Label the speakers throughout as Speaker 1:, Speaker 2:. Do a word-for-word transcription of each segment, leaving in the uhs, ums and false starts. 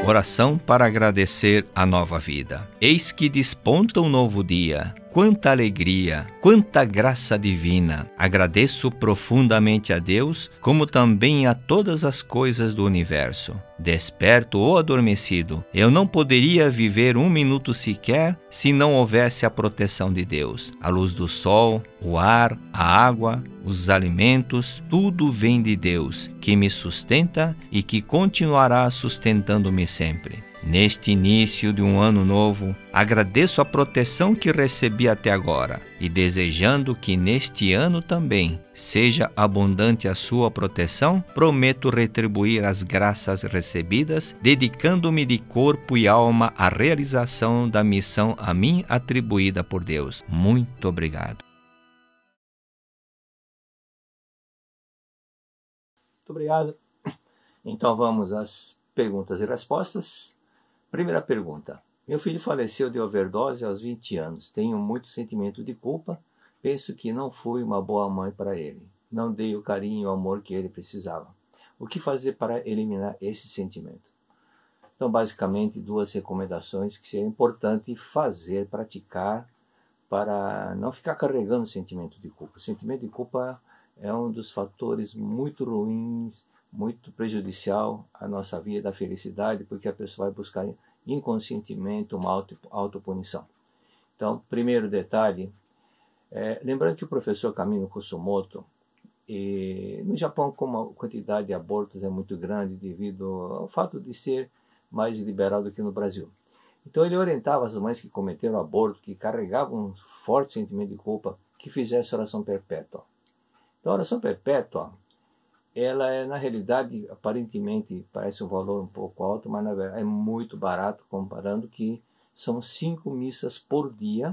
Speaker 1: Oração para agradecer a nova vida. Eis que desponta um novo dia. Quanta alegria, quanta graça divina! Agradeço profundamente a Deus, como também a todas as coisas do universo. Desperto ou adormecido, eu não poderia viver um minuto sequer se não houvesse a proteção de Deus. A luz do sol, o ar, a água, os alimentos, tudo vem de Deus, que me sustenta e que continuará sustentando-me sempre. Neste início de um ano novo, agradeço a proteção que recebi até agora e desejando que neste ano também seja abundante a sua proteção, prometo retribuir as graças recebidas, dedicando-me de corpo e alma à realização da missão a mim atribuída por Deus. Muito obrigado.
Speaker 2: Muito obrigado. Então vamos às perguntas e respostas. Primeira pergunta. Meu filho faleceu de overdose aos vinte anos. Tenho muito sentimento de culpa. Penso que não fui uma boa mãe para ele. Não dei o carinho e o amor que ele precisava. O que fazer para eliminar esse sentimento? Então, basicamente, duas recomendações que seria importante fazer, praticar, para não ficar carregando o sentimento de culpa. O sentimento de culpa é um dos fatores muito ruins, muito prejudicial à nossa vida, à felicidade, porque a pessoa vai buscar inconscientemente uma auto, autopunição. Então, primeiro detalhe, é, lembrando que o professor Kamino Kosumoto, e no Japão, como a quantidade de abortos é muito grande devido ao fato de ser mais liberal do que no Brasil. Então ele orientava as mães que cometeram aborto, que carregavam um forte sentimento de culpa, que fizessem oração perpétua. Então a oração perpétua, ela é, na realidade, aparentemente parece um valor um pouco alto, mas na verdade é muito barato, comparando que são cinco missas por dia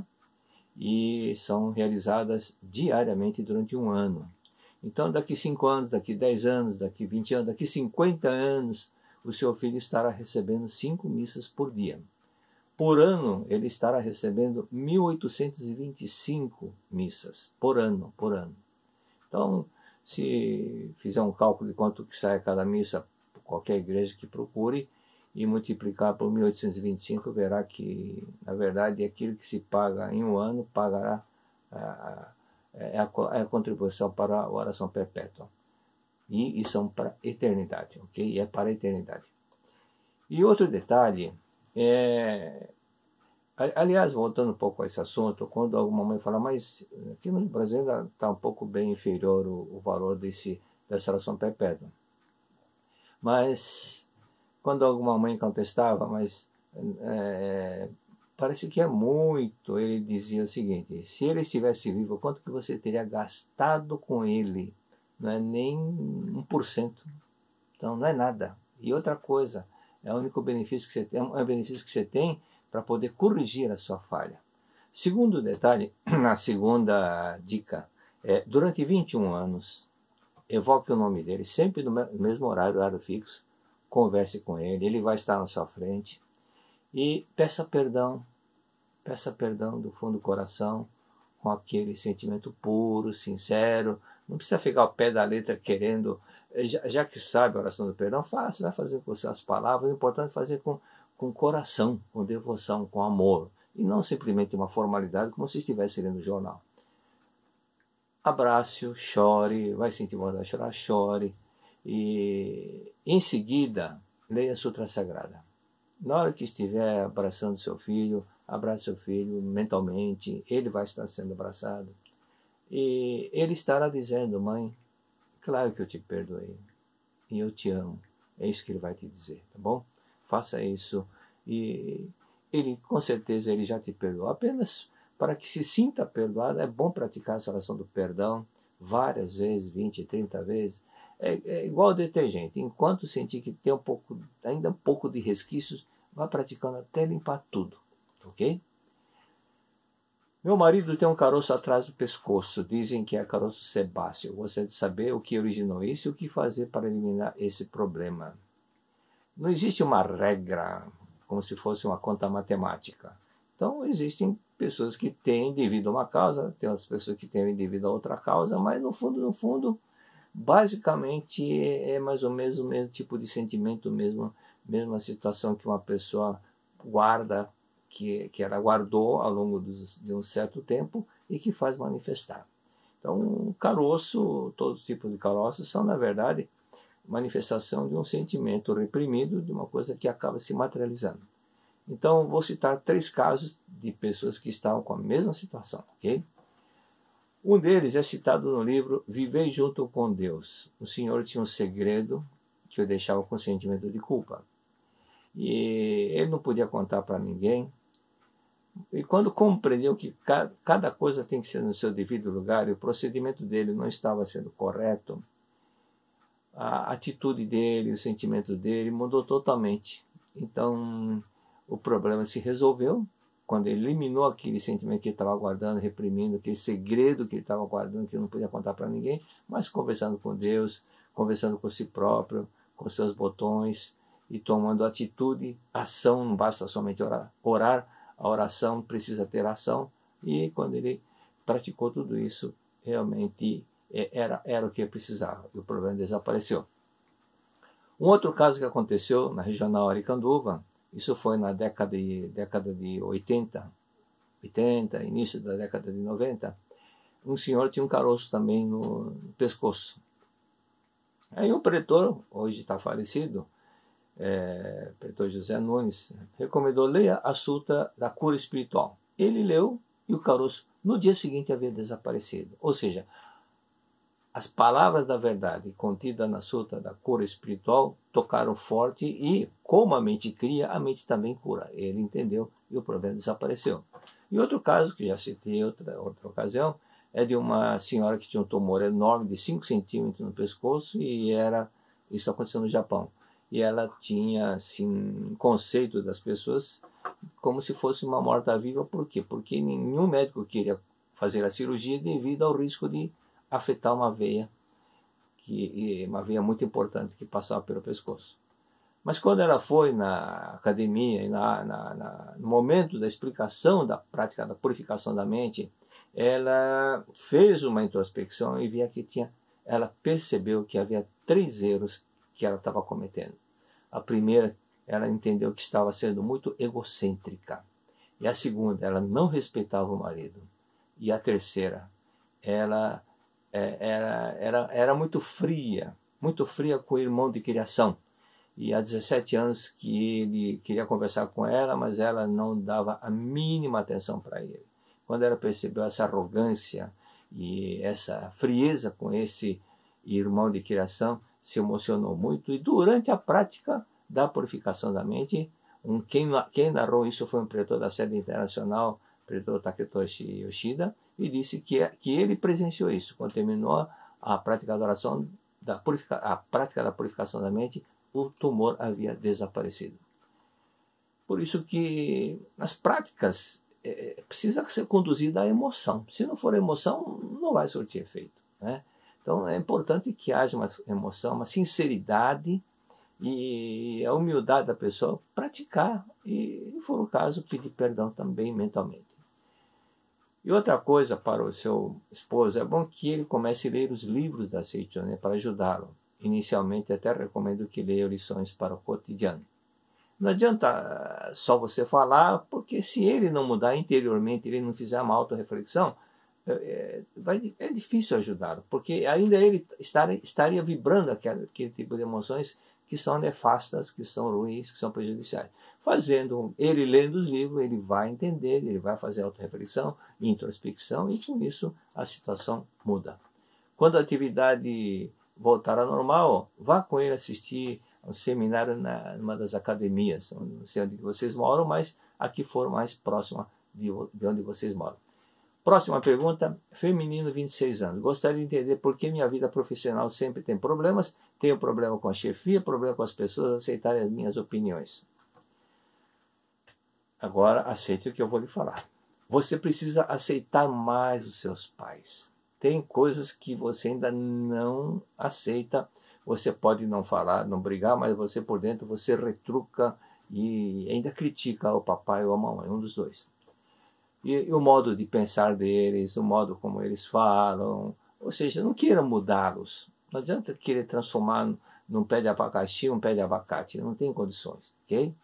Speaker 2: e são realizadas diariamente durante um ano. Então, daqui cinco anos, daqui dez anos, daqui vinte anos, daqui cinquenta anos, o seu filho estará recebendo cinco missas por dia. Por ano, ele estará recebendo mil oitocentas e vinte e cinco missas por ano, por ano. Então, se fizer um cálculo de quanto que sai a cada missa, qualquer igreja que procure, e multiplicar por mil oitocentos e vinte e cinco, verá que, na verdade, aquilo que se paga em um ano, pagará a, a, é a, é a contribuição para a oração perpétua. E, e são para a eternidade, ok? E é para a eternidade. E outro detalhe, é, aliás, voltando um pouco a esse assunto, quando alguma mãe fala, mas aqui no Brasil ainda está um pouco bem inferior o, o valor desse, dessa oração perpétua. Mas, quando alguma mãe contestava, mas é, parece que é muito, ele dizia o seguinte, se ele estivesse vivo, quanto que você teria gastado com ele? Não é nem um por cento. Então, não é nada. E outra coisa, é o único benefício que você tem, é um benefício que você tem para poder corrigir a sua falha. Segundo detalhe, na segunda dica, é, durante vinte e um anos, evoque o nome dele, sempre no mesmo horário, horário fixo, converse com ele, ele vai estar na sua frente e peça perdão, peça perdão do fundo do coração, com aquele sentimento puro, sincero, não precisa ficar ao pé da letra querendo, já, já que sabe a oração do perdão, faça, vai fazer com suas palavras, o importante é fazer com com coração, com devoção, com amor, e não simplesmente uma formalidade como se estivesse lendo o jornal. Abrace-o, chore, vai sentir vontade de chorar, chore, e em seguida leia a Sutra Sagrada. Na hora que estiver abraçando seu filho, abrace seu filho mentalmente, ele vai estar sendo abraçado, e ele estará dizendo, mãe, claro que eu te perdoei, e eu te amo, é isso que ele vai te dizer, tá bom? Faça isso e ele, com certeza, ele já te perdoou. Apenas para que se sinta perdoado, é bom praticar essa oração do perdão várias vezes, vinte, trinta vezes. É, é igual ao detergente. Enquanto sentir que tem um pouco, ainda um pouco de resquícios, vá praticando até limpar tudo, ok? Meu marido tem um caroço atrás do pescoço. Dizem que é caroço sebáceo. Eu gostaria de saber o que originou isso e o que fazer para eliminar esse problema. Não existe uma regra, como se fosse uma conta matemática. Então, existem pessoas que têm devido a uma causa, tem outras pessoas que têm devido a outra causa, mas no fundo, no fundo, basicamente é mais ou menos o mesmo tipo de sentimento mesmo mesma situação que uma pessoa guarda, que, que ela guardou ao longo dos, de um certo tempo e que faz manifestar. Então, o caroço, todos os tipos de caroços são, na verdade, manifestação de um sentimento reprimido, de uma coisa que acaba se materializando. Então, vou citar três casos de pessoas que estavam com a mesma situação, ok? Um deles é citado no livro Viver Junto com Deus. O senhor tinha um segredo que o deixava com sentimento de culpa. E ele não podia contar para ninguém. E quando compreendeu que cada coisa tem que ser no seu devido lugar e o procedimento dele não estava sendo correto, a atitude dele, o sentimento dele mudou totalmente. Então, o problema se resolveu quando ele eliminou aquele sentimento que ele estava guardando, reprimindo, aquele segredo que ele estava guardando, que ele não podia contar para ninguém, mas conversando com Deus, conversando com si próprio, com seus botões e tomando atitude, ação, não basta somente orar. Orar, a oração precisa ter ação, e quando ele praticou tudo isso, realmente era, era o que ele precisava, e o problema desapareceu. Um outro caso que aconteceu na regional Aricanduva, isso foi na década de, década de oitenta, oitenta, início da década de noventa, um senhor tinha um caroço também no, no pescoço. Aí o pretor, hoje está falecido, é, pretor José Nunes, recomendou: leia a Suta da Cura Espiritual. Ele leu e o caroço no dia seguinte havia desaparecido. Ou seja, as palavras da verdade contidas na Suta da Cura Espiritual tocaram forte e, como a mente cria, a mente também cura. Ele entendeu e o problema desapareceu. E outro caso, que já citei em outra, outra ocasião, é de uma senhora que tinha um tumor enorme de cinco centímetros no pescoço, e era, isso aconteceu no Japão. E ela tinha, assim, um conceito das pessoas como se fosse uma morta-viva. Por quê? Porque nenhum médico queria fazer a cirurgia devido ao risco de afetar uma veia, que, uma veia muito importante que passava pelo pescoço. Mas quando ela foi na academia, e na, na, na, no momento da explicação da prática da purificação da mente, ela fez uma introspecção e via que tinha, ela percebeu que havia três erros que ela estava cometendo. A primeira, ela entendeu que estava sendo muito egocêntrica. E a segunda, ela não respeitava o marido. E a terceira, ela é, era, era, era muito fria, muito fria com o irmão de criação. E há dezessete anos que ele queria conversar com ela, mas ela não dava a mínima atenção para ele. Quando ela percebeu essa arrogância e essa frieza com esse irmão de criação, se emocionou muito. E durante a prática da purificação da mente, um, quem, quem narrou isso foi um pretor da sede internacional, pretor Taketoshi Yoshida, e disse que, que ele presenciou isso. Quando terminou a prática da oração, da purifica, a prática da purificação da mente, o tumor havia desaparecido. Por isso que nas práticas é, precisa ser conduzida a emoção. Se não for emoção, não vai surtir efeito, né? Então é importante que haja uma emoção, uma sinceridade e a humildade da pessoa praticar e, se for o caso, pedir perdão também mentalmente. E outra coisa para o seu esposo, é bom que ele comece a ler os livros da Seicho, né, para ajudá-lo. Inicialmente até recomendo que leia lições para o cotidiano. Não adianta só você falar, porque se ele não mudar interiormente, ele não fizer uma autorreflexão, é, vai, é difícil ajudá-lo, porque ainda ele estaria, estaria vibrando aquele, aquele tipo de emoções que são nefastas, que são ruins, que são prejudiciais. Fazendo, ele lendo os livros, ele vai entender, ele vai fazer autorreflexão, introspecção, e com isso a situação muda. Quando a atividade voltar ao normal, vá com ele assistir um seminário na, numa das academias, não sei onde vocês moram, mas aqui for mais próxima de, de onde vocês moram. Próxima pergunta, feminino, vinte e seis anos. Gostaria de entender por que minha vida profissional sempre tem problemas. Tenho problema com a chefia, problema com as pessoas aceitarem as minhas opiniões. Agora, aceite o que eu vou lhe falar. Você precisa aceitar mais os seus pais. Tem coisas que você ainda não aceita. Você pode não falar, não brigar, mas você por dentro, você retruca e ainda critica o papai ou a mamãe, um dos dois. E, e o modo de pensar deles, o modo como eles falam. Ou seja, não queira mudá-los. Não adianta querer transformar num pé de abacaxi, um pé de abacate. Não tem condições, ok?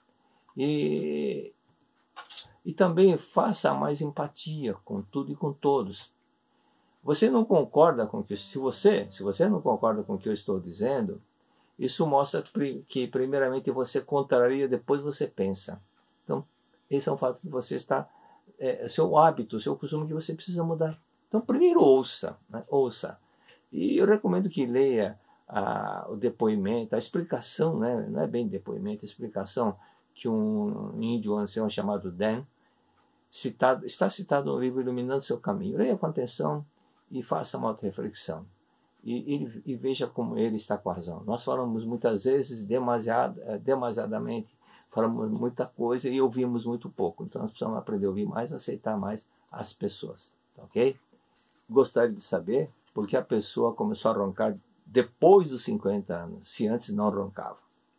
Speaker 2: E, e também faça mais empatia com tudo e com todos. Você não concorda com que, se você, se você não concorda com o que eu estou dizendo, isso mostra que primeiramente você contraria, depois você pensa. Então, esse é um fato que você está, é seu hábito, seu costume que você precisa mudar. Então, primeiro ouça, né? ouça. E eu recomendo que leia a, o depoimento, a explicação, né? Não é bem depoimento, a explicação que um índio ancião chamado Dan, citado, está citado no livro Iluminando Seu Caminho. Leia com atenção e faça uma auto-reflexão. E, e, e veja como ele está com a razão. Nós falamos muitas vezes, demasiado, demasiadamente, falamos muita coisa e ouvimos muito pouco. Então nós precisamos aprender a ouvir mais, aceitar mais as pessoas. Ok? Gostaria de saber por que a pessoa começou a roncar depois dos cinquenta anos, se antes não roncava.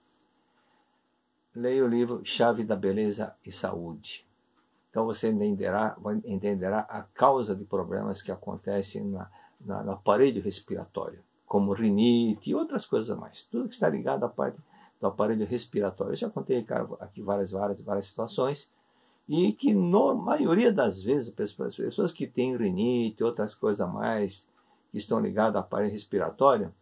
Speaker 2: Leia o livro Chave da Beleza e Saúde. Então você entenderá, entenderá a causa de problemas que acontecem na, na, no aparelho respiratório, como rinite e outras coisas mais. Tudo que está ligado à parte do aparelho respiratório. Eu já contei aqui várias, várias, várias situações, e que, na maioria das vezes, as pessoas que têm rinite e outras coisas mais, que estão ligadas ao aparelho respiratório,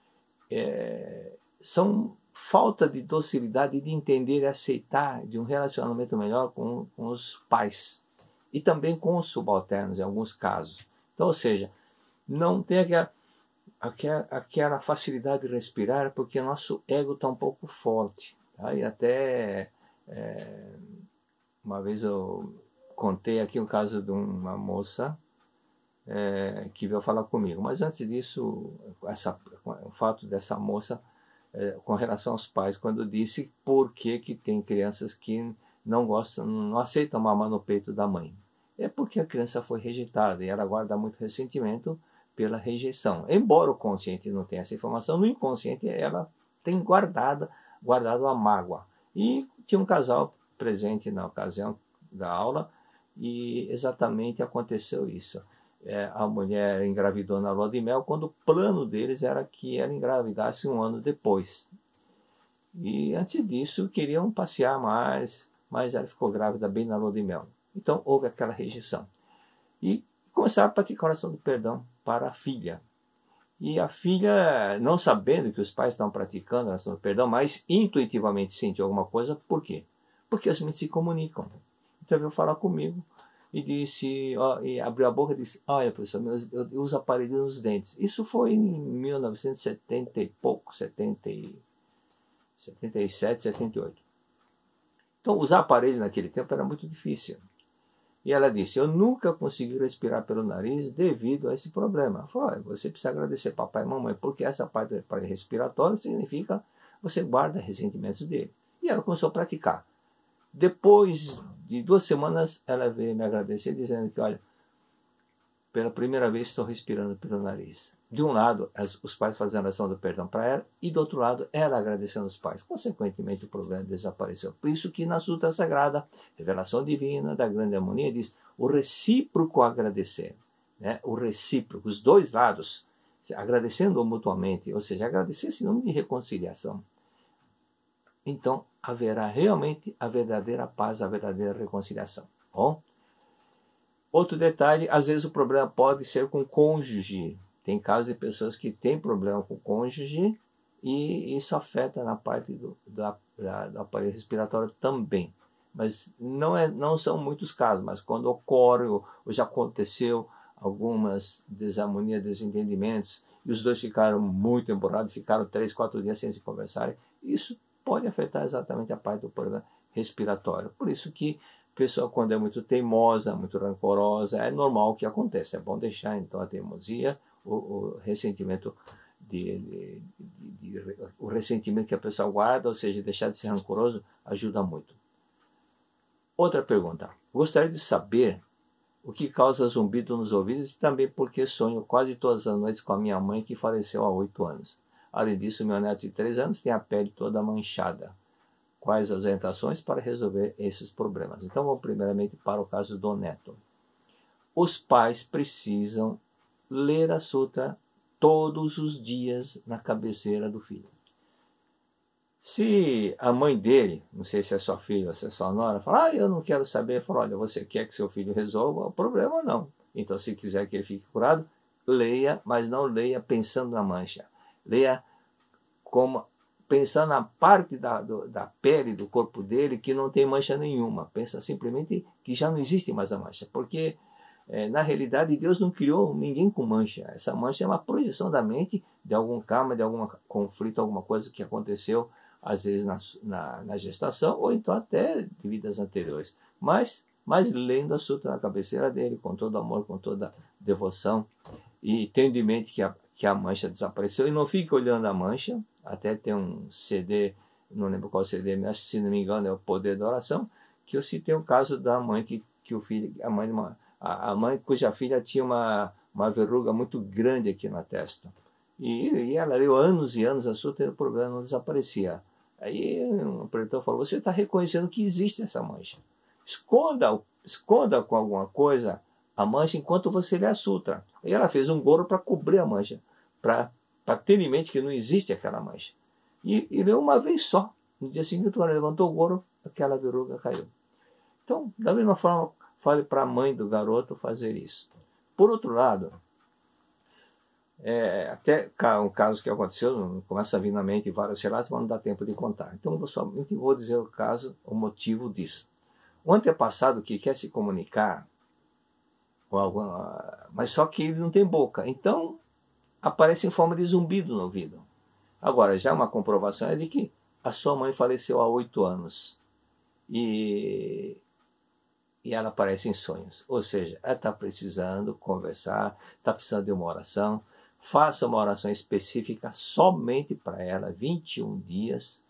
Speaker 2: é, são falta de docilidade, de entender e aceitar de um relacionamento melhor com, com os pais e também com os subalternos, em alguns casos. Então, ou seja, não tem aquela, aquela, aquela facilidade de respirar porque o nosso ego está um pouco forte. Tá? E até é, uma vez eu contei aqui o caso de uma moça é, que veio falar comigo. Mas antes disso, essa, o fato dessa moça É, com relação aos pais, quando disse por que, que tem crianças que não gostam, não aceitam mamar no peito da mãe. É porque a criança foi rejeitada e ela guarda muito ressentimento pela rejeição. Embora o consciente não tenha essa informação, no inconsciente ela tem guardado, guardado a mágoa. E tinha um casal presente na ocasião da aula e exatamente aconteceu isso. É, a mulher engravidou na lua de mel quando o plano deles era que ela engravidasse um ano depois. E antes disso queriam passear mais, mas ela ficou grávida bem na lua de mel. Então houve aquela rejeição. E começaram a praticar a oração do perdão para a filha. E a filha, não sabendo que os pais estavam praticando a oração do perdão, mas intuitivamente sentiu alguma coisa. Por quê? Porque as mentes se comunicam. Então veio falar comigo. E disse, ó, e abriu a boca e disse, olha, professor, eu, eu uso aparelho nos dentes. Isso foi em mil novecentos e setenta e pouco, setenta, setenta e sete, setenta e oito. Então, usar aparelho naquele tempo era muito difícil. E ela disse, eu nunca consegui respirar pelo nariz devido a esse problema. Ela falou, olha, você precisa agradecer papai e mamãe, porque essa parte do aparelho respiratório significa você guarda ressentimentos dele. E ela começou a praticar. Depois de duas semanas, ela veio me agradecer, dizendo que, olha, pela primeira vez estou respirando pelo nariz. De um lado, as, os pais fazendo a oração do perdão para ela, e do outro lado, ela agradecendo os pais. Consequentemente, o problema desapareceu. Por isso que na Sutra Sagrada, Revelação Divina da Grande Harmonia, diz o recíproco agradecer. Né? O recíproco, os dois lados, agradecendo mutuamente, ou seja, agradecer esse nome de reconciliação. Então, haverá realmente a verdadeira paz, a verdadeira reconciliação. Bom? Outro detalhe, às vezes o problema pode ser com o cônjuge. Tem casos de pessoas que têm problema com o cônjuge e isso afeta na parte do, da, da, do aparelho respiratório também. Mas não, é, não são muitos casos, mas quando ocorre ou, ou já aconteceu algumas desarmonias, desentendimentos, e os dois ficaram muito emborrados, ficaram três, quatro dias sem se conversarem, isso pode afetar exatamente a parte do problema respiratório. Por isso que a pessoa, quando é muito teimosa, muito rancorosa, é normal que aconteça. É bom deixar, então, a teimosia, o, o ressentimento, de, de, de, de, o ressentimento que a pessoa guarda, ou seja, deixar de ser rancoroso, ajuda muito. Outra pergunta. Gostaria de saber o que causa zumbido nos ouvidos e também porque sonho quase todas as noites com a minha mãe, que faleceu há oito anos. Além disso, meu neto de três anos tem a pele toda manchada. Quais as orientações para resolver esses problemas? Então, vamos primeiramente para o caso do neto. Os pais precisam ler a Sutra todos os dias na cabeceira do filho. Se a mãe dele, não sei se é sua filha ou se é sua nora, fala, ah, eu não quero saber, fala, olha, você quer que seu filho resolva o problema? Não. Então, se quiser que ele fique curado, leia, mas não leia pensando na mancha. Leia como, pensando na parte da, do, da pele, do corpo dele, que não tem mancha nenhuma. Pensa simplesmente que já não existe mais a mancha, porque é, na realidade Deus não criou ninguém com mancha. Essa mancha é uma projeção da mente de algum karma, de algum conflito, alguma coisa que aconteceu às vezes na, na, na gestação, ou então até de vidas anteriores. Mas, mas lendo a sutra na cabeceira dele, com todo amor, com toda devoção, e tendo em mente que a, que a mancha desapareceu, e não fique olhando a mancha. Até tem um C D, não lembro qual C D, mas se não me engano é o Poder da Oração, que eu citei o caso da mãe que, que o filho, a mãe, uma, a, a mãe cuja filha tinha uma, uma verruga muito grande aqui na testa. E, e ela leu anos e anos a sutra e o problema não desaparecia. Aí o pretor falou, você está reconhecendo que existe essa mancha. Esconda, esconda com alguma coisa a mancha enquanto você lê a sutra. Aí ela fez um gorro para cobrir a mancha, para ter em mente que não existe aquela mancha. E, e leu uma vez só. No dia seguinte, quando ela levantou o gorro, aquela verruga caiu. Então, da mesma forma, fale para a mãe do garoto fazer isso. Por outro lado, É, até um caso que aconteceu, começa a vir na mente vários relatos, mas não dá tempo de contar. Então, eu só vou dizer o caso, o motivo disso. O antepassado que quer se comunicar, com alguma, mas só que ele não tem boca, então aparece em forma de zumbido no ouvido. Agora, já uma comprovação é de que a sua mãe faleceu há oito anos e, e ela aparece em sonhos. Ou seja, ela está precisando conversar, está precisando de uma oração. Faça uma oração específica somente para ela, vinte e um dias,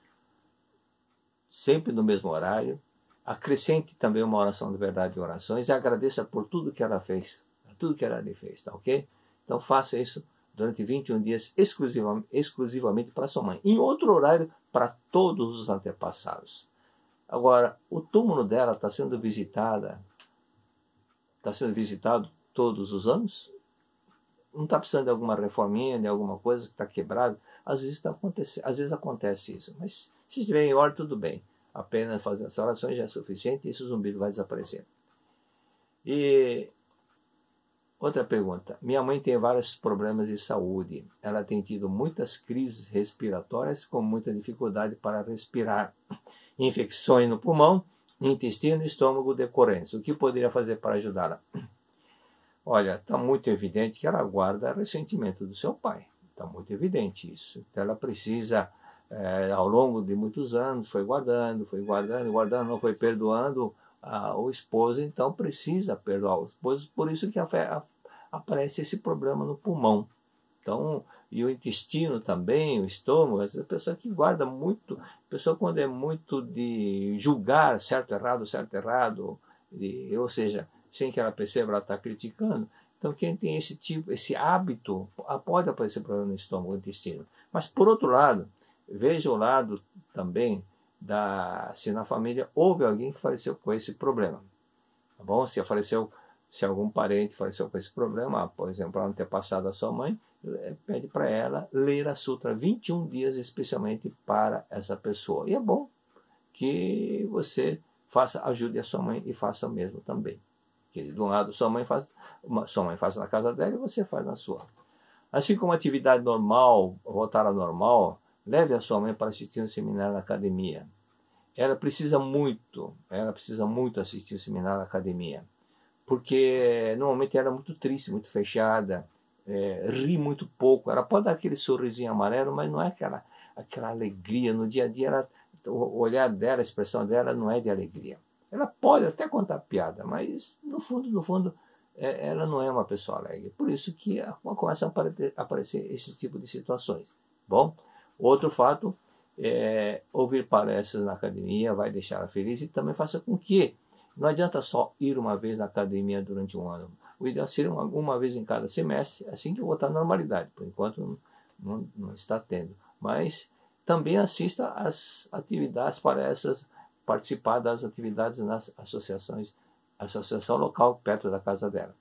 Speaker 2: sempre no mesmo horário. Acrescente também uma oração de verdade e orações e agradeça por tudo que ela fez, tudo que ela lhe fez, tá ok? Então faça isso durante vinte e um dias exclusivamente, exclusivamente para sua mãe. Em outro horário, para todos os antepassados. Agora, o túmulo dela está sendo visitada, está sendo visitado todos os anos? Não está precisando de alguma reforminha, de alguma coisa que está quebrado? Às vezes, tá acontecendo, às vezes acontece isso. Mas se estiver em ordem, tudo bem. Apenas fazer as orações já é suficiente e esse zumbido vai desaparecer. E outra pergunta. Minha mãe tem vários problemas de saúde. Ela tem tido muitas crises respiratórias com muita dificuldade para respirar. Infecções no pulmão, intestino e estômago decorrentes. O que poderia fazer para ajudá-la? Olha, está muito evidente que ela guarda ressentimento do seu pai. Está muito evidente isso. Então ela precisa, é, ao longo de muitos anos, foi guardando, foi guardando, guardando, não foi perdoando a, o esposo, então precisa perdoar o esposo. Por isso que a, a, aparece esse problema no pulmão. Então, e o intestino também, o estômago, essa pessoa que guarda muito, pessoa quando é muito de julgar certo, errado, certo, errado, de, ou seja, sem que ela perceba, ela está criticando. Então, quem tem esse tipo, esse hábito, pode aparecer problema no estômago, no intestino. Mas, por outro lado, veja o lado também da se na família houve alguém que faleceu com esse problema. Tá bom? Se faleceu, se algum parente faleceu com esse problema, por exemplo, a antepassada da sua mãe, pede para ela ler a sutra vinte e um dias especialmente para essa pessoa. E é bom que você faça, ajude a sua mãe e faça o mesmo também. Que de um lado sua mãe faz, sua mãe faz na casa dela e você faz na sua. Assim como atividade normal, voltar ao normal, leve a sua mãe para assistir um seminário na academia. Ela precisa muito, ela precisa muito assistir um seminário na academia. Porque normalmente ela é muito triste, muito fechada, é, ri muito pouco. Ela pode dar aquele sorrisinho amarelo, mas não é aquela, aquela alegria. No dia a dia, ela, o olhar dela, a expressão dela não é de alegria. Ela pode até contar piada, mas no fundo, no fundo, é, ela não é uma pessoa alegre. Por isso que começam a aparecer, aparecer esses tipos de situações. Bom, outro fato é ouvir palestras na academia, vai deixar ela feliz e também faça com que não adianta só ir uma vez na academia durante um ano. O ideal seria uma, uma vez em cada semestre, assim que voltar à normalidade. Por enquanto não, não, não está tendo. Mas também assista às atividades para essas, participar das atividades nas associações, associação local perto da casa dela.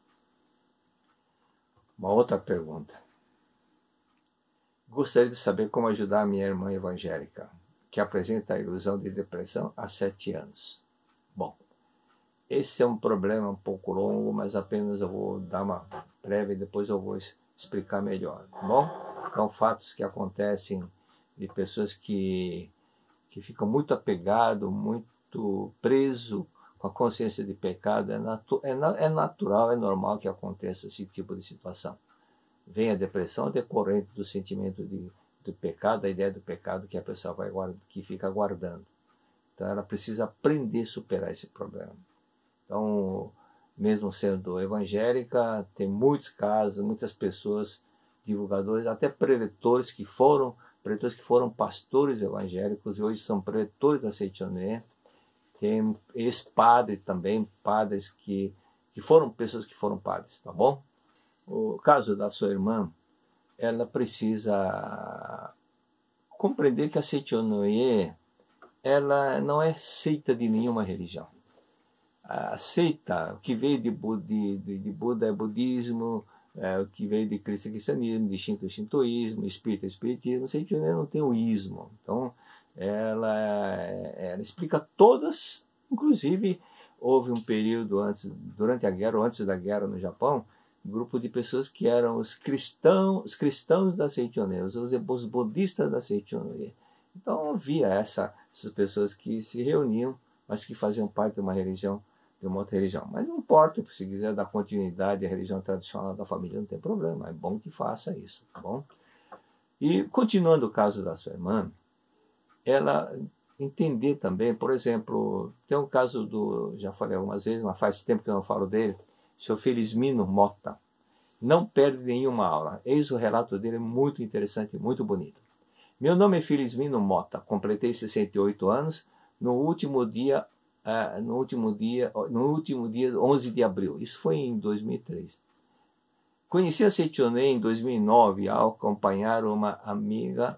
Speaker 2: Uma outra pergunta. Gostaria de saber como ajudar a minha irmã evangélica, que apresenta a ilusão de depressão há sete anos. Bom, esse é um problema um pouco longo, mas apenas eu vou dar uma prévia e depois eu vou explicar melhor, tá bom? Então, fatos que acontecem de pessoas que, que ficam muito apegados, muito preso com a consciência de pecado, é, natu é, na é natural, é normal que aconteça esse tipo de situação. Vem a depressão decorrente do sentimento de, do pecado, a ideia do pecado que a pessoa vai guarda, que fica guardando. Então ela precisa aprender a superar esse problema. Então, mesmo sendo evangélica, tem muitos casos, muitas pessoas, divulgadores, até preletores que foram, preletores que foram pastores evangélicos e hoje são preletores da Seitonê. Tem ex-padre também, padres que, que foram pessoas que foram padres, tá bom? O caso da sua irmã, ela precisa compreender que a Seitonê, ela não é seita de nenhuma religião. A seita, o que veio de, de, de, de Buda é budismo, é, o que veio de Cristo é cristianismo, de Shinto é shintoísmo, espírito é espiritismo, a Seitonê não tem o ismo. Então, ela, ela explica todas, inclusive houve um período antes, durante a guerra ou antes da guerra no Japão, um grupo de pessoas que eram os cristãos, os cristãos da Seitonê, os, os budistas da Seitonê. Então havia essa, essas pessoas que se reuniam, mas que faziam parte de uma religião, de uma outra religião. Mas não importa, se quiser dar continuidade à religião tradicional da família, não tem problema, é bom que faça isso, tá bom? E continuando o caso da sua irmã, ela entender também, por exemplo, tem um caso do, já falei algumas vezes, mas faz tempo que eu não falo dele, o senhor Felizmino Mota, não perde nenhuma aula. Eis o relato dele, muito interessante, muito bonito. Meu nome é Felizmino Mota, completei sessenta e oito anos no último dia, uh, no último dia, no último dia, onze de abril, isso foi em dois mil e três. Conheci a Seitonê em dois mil e nove ao acompanhar uma amiga.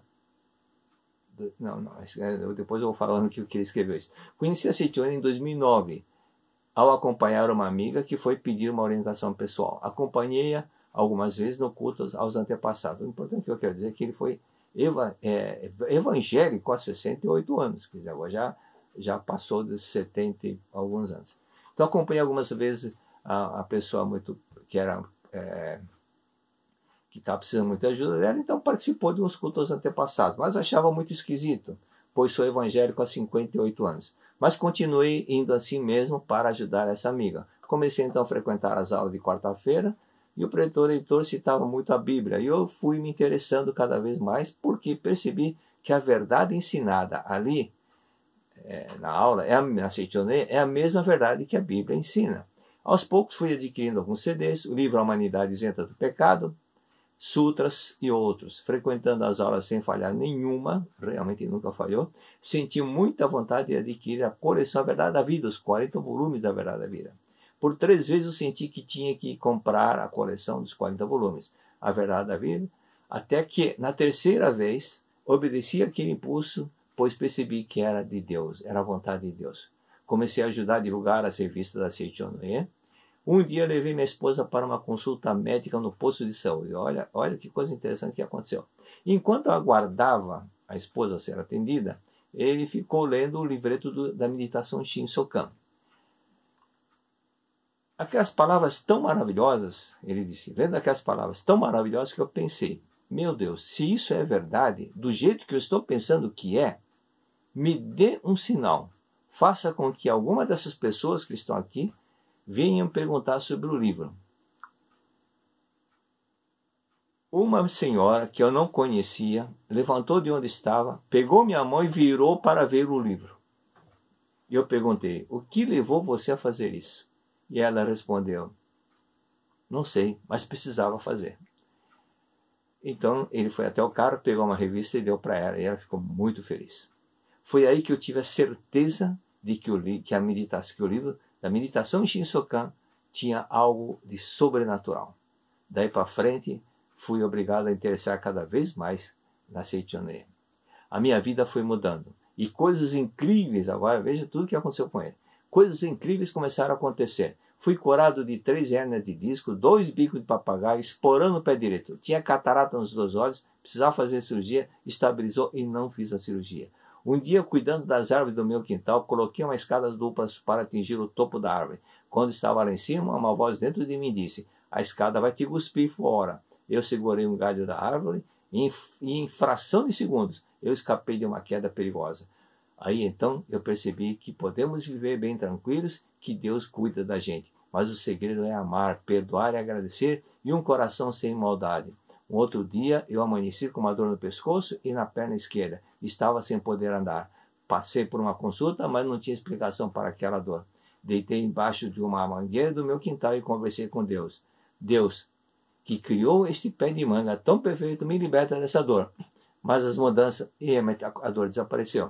Speaker 2: Não, não, depois eu vou falando que ele escreveu isso. Conheci a Seitonê em dois mil e nove, ao acompanhar uma amiga que foi pedir uma orientação pessoal. Acompanhei-a algumas vezes no culto aos antepassados. O importante que eu quero dizer é que ele foi eva é, evangélico há sessenta e oito anos, quer dizer, agora já, já passou dos setenta e alguns anos. Então acompanhei algumas vezes a, a pessoa muito, que era... É, que estava precisando muito de ajuda dela, então participou de uns cultos antepassados, mas achava muito esquisito, pois sou evangélico há cinquenta e oito anos. Mas continuei indo assim mesmo para ajudar essa amiga. Comecei então a frequentar as aulas de quarta-feira, e o pretor Heitor citava muito a Bíblia, e eu fui me interessando cada vez mais, porque percebi que a verdade ensinada ali, é, na aula, é a, na Seitonê, é a mesma verdade que a Bíblia ensina. Aos poucos fui adquirindo alguns C Ds, o livro A Humanidade Isenta do Pecado, sutras e outros, frequentando as aulas sem falhar nenhuma, realmente nunca falhou, senti muita vontade de adquirir a coleção A Verdade da Vida, os quarenta volumes da Verdade da Vida. Por três vezes eu senti que tinha que comprar a coleção dos quarenta volumes, A Verdade da Vida, até que, na terceira vez, obedeci aquele impulso, pois percebi que era de Deus, era a vontade de Deus. Comecei a ajudar a divulgar as revistas da Seitonê. Um dia levei minha esposa para uma consulta médica no posto de saúde. Olha, olha que coisa interessante que aconteceu. Enquanto eu aguardava a esposa ser atendida, ele ficou lendo o livreto do, da meditação Shinsokan. Aquelas palavras tão maravilhosas, ele disse, lendo aquelas palavras tão maravilhosas que eu pensei, meu Deus, se isso é verdade, do jeito que eu estou pensando que é, me dê um sinal. Faça com que alguma dessas pessoas que estão aqui venham perguntar sobre o livro. Uma senhora que eu não conhecia levantou de onde estava, pegou minha mão e virou para ver o livro. E eu perguntei, o que levou você a fazer isso? E ela respondeu, não sei, mas precisava fazer. Então ele foi até o carro, pegou uma revista e deu para ela, e ela ficou muito feliz. Foi aí que eu tive a certeza de que, o, que, a meditação, que o livro da meditação em Shinsokan tinha algo de sobrenatural. Daí para frente, fui obrigado a interessar cada vez mais na Seitonê. A minha vida foi mudando. E coisas incríveis, agora veja tudo o que aconteceu com ele. Coisas incríveis começaram a acontecer. Fui curado de três hérnias de disco, dois bicos de papagaio, esporando o pé direito. Tinha catarata nos dois olhos, precisava fazer cirurgia, estabilizou e não fiz a cirurgia. Um dia, cuidando das árvores do meu quintal, coloquei uma escada dupla para atingir o topo da árvore. Quando estava lá em cima, uma voz dentro de mim disse: a escada vai te cuspir fora. Eu segurei um galho da árvore e em fração de segundos eu escapei de uma queda perigosa. Aí então eu percebi que podemos viver bem tranquilos, que Deus cuida da gente. Mas o segredo é amar, perdoar e agradecer e um coração sem maldade. Um outro dia eu amanheci com uma dor no pescoço e na perna esquerda. Estava sem poder andar. Passei por uma consulta, mas não tinha explicação para aquela dor. Deitei embaixo de uma mangueira do meu quintal e conversei com Deus. Deus, que criou este pé de manga tão perfeito, me liberta dessa dor. Mas as mudanças... E a dor desapareceu.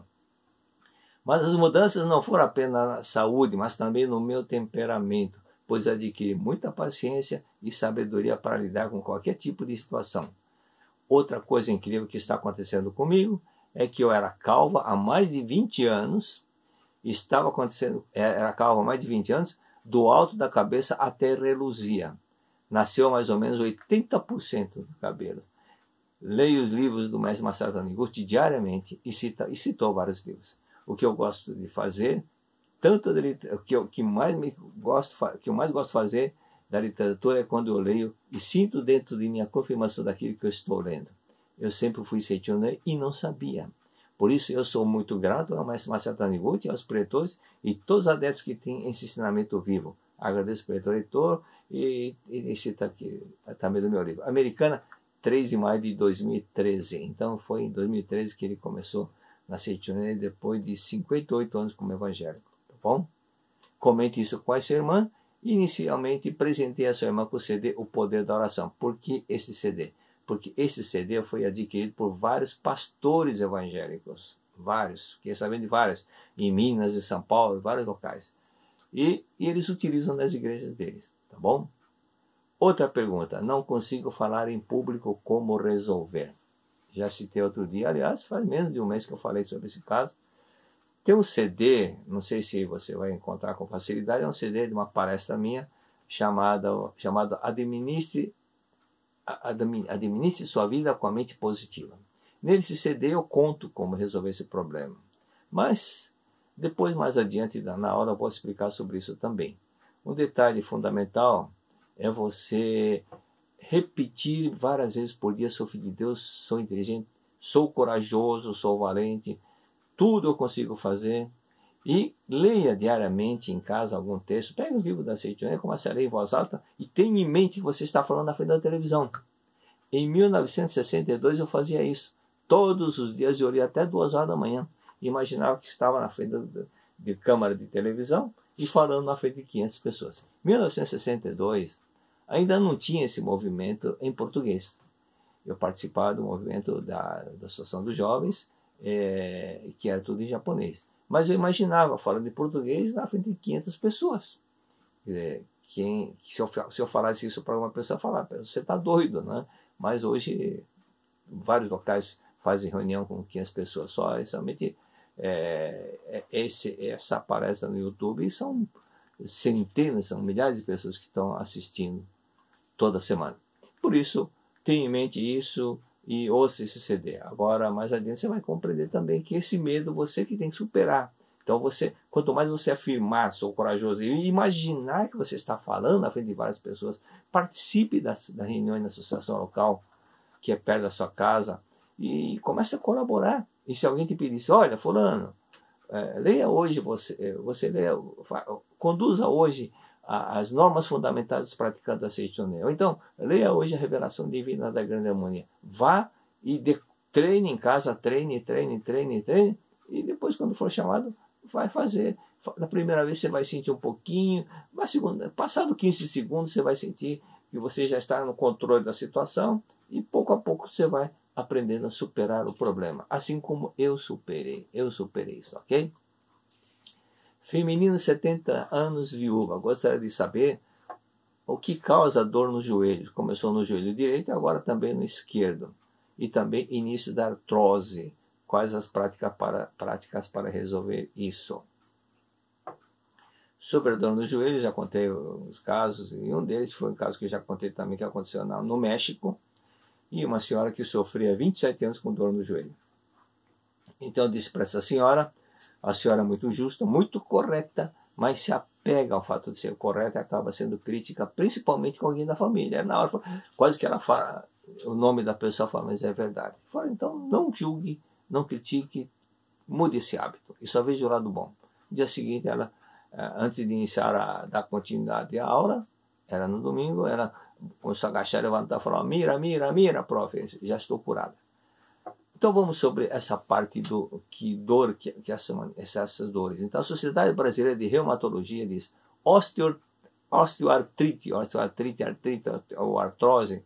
Speaker 2: Mas as mudanças não foram apenas na saúde, mas também no meu temperamento, pois adquiri muita paciência e sabedoria para lidar com qualquer tipo de situação. Outra coisa incrível que está acontecendo comigo é que eu era calva há mais de vinte anos, estava acontecendo, era calva há mais de vinte anos, do alto da cabeça até reluzia. Nasceu mais ou menos oitenta por cento do cabelo. Leio os livros do mestre Masaru Taniguchi diariamente e, cita, e citou vários livros. O que eu gosto de fazer, tanto da, o que eu que mais me gosto, que eu mais gosto de fazer da literatura é quando eu leio e sinto dentro de mim a confirmação daquilo que eu estou lendo. Eu sempre fui Seichonen e não sabia. Por isso eu sou muito grato ao mestre Masaru Taniguchi, aos preletores e todos os adeptos que têm esse ensinamento vivo. Agradeço o pretor Heitor e, e esse está aqui, também do meu livro. Americana, três de maio de dois mil e treze. Então foi em dois mil e treze que ele começou na Seichonen depois de cinquenta e oito anos como evangélico. Tá bom? Comente isso com a sua irmã. Inicialmente presentei a sua irmã com o C D O Poder da Oração. Por que esse C D? Porque esse C D foi adquirido por vários pastores evangélicos. Vários. Fiquei sabendo de vários. Em Minas, em São Paulo, em vários locais. E, e eles utilizam nas igrejas deles. Tá bom? Outra pergunta. Não consigo falar em público, como resolver? Já citei outro dia. Aliás, faz menos de um mês que eu falei sobre esse caso. Tem um C D, não sei se você vai encontrar com facilidade, é um C D de uma palestra minha chamada, chamada Administre, Administre Sua Vida com a Mente Positiva. Nesse C D eu conto como resolver esse problema. Mas depois, mais adiante, na hora, eu vou explicar sobre isso também. Um detalhe fundamental é você repetir várias vezes por dia: sou filho de Deus, sou inteligente, sou corajoso, sou valente, tudo eu consigo fazer. E leia diariamente em casa algum texto. Pega o livro da Seichonen, comece a ler em voz alta e tenha em mente que você está falando na frente da televisão. Em mil novecentos e sessenta e dois eu fazia isso. Todos os dias eu lia até duas horas da manhã. Imaginava que estava na frente de, de câmara de televisão e falando na frente de quinhentas pessoas. Em mil novecentos e sessenta e dois ainda não tinha esse movimento em português. Eu participava do movimento da, da Associação dos Jovens, é, que era tudo em japonês. Mas eu imaginava falando em português na frente de quinhentas pessoas. É, quem, se, eu, se eu falasse isso para uma pessoa, falar: você está doido, né? Mas hoje vários locais fazem reunião com quinhentas pessoas só, e somente é, esse, essa palestra no YouTube, são centenas, são milhares de pessoas que estão assistindo toda semana. Por isso, tenha em mente isso e ouça esse C D. Agora, mais adiante, você vai compreender também que esse medo você que tem que superar. Então, você, quanto mais você afirmar, sou corajoso, e imaginar que você está falando na frente de várias pessoas, participe das, das reuniões da associação local, que é perto da sua casa, e comece a colaborar. E se alguém te pedisse: olha, fulano, é, leia hoje, você, você leia, conduza hoje a, as normas fundamentais dos praticantes da Seichonen. Ou então, leia hoje a revelação divina da grande harmonia. Vá e de, treine em casa, treine, treine, treine, treine, e depois, quando for chamado, vai fazer. Na primeira vez você vai sentir um pouquinho, na segunda, passado quinze segundos, você vai sentir que você já está no controle da situação, e pouco a pouco você vai aprendendo a superar o problema, assim como eu superei, eu superei isso, ok? Feminino, setenta anos, viúva. Gostaria de saber o que causa dor nos joelhos. Começou no joelho direito e agora também no esquerdo. E também início da artrose. Quais as práticas para, práticas para resolver isso? Sobre a dor no joelho, já contei os casos, e um deles foi um caso que eu já contei também, que aconteceu no México, e uma senhora que sofria vinte e sete anos com dor no joelho. Então eu disse para essa senhora, a senhora é muito justa, muito correta, mas se apega ao fato de ser correta e acaba sendo crítica, principalmente com alguém da família. Na hora, quase que ela fala, o nome da pessoa fala, mas é verdade. Fala, então não julgue, não critique, mude esse hábito. E só veja o lado bom. No dia seguinte, ela, antes de iniciar a dar continuidade à aula, era no domingo, ela começou a agachar, levantar e falar, mira, mira, mira, prof, já estou curada. Então vamos sobre essa parte do que dor, que, que essa, essas dores. Então a Sociedade Brasileira de Reumatologia diz osteo, osteoartrite, osteoartrite, artrite ou artrose,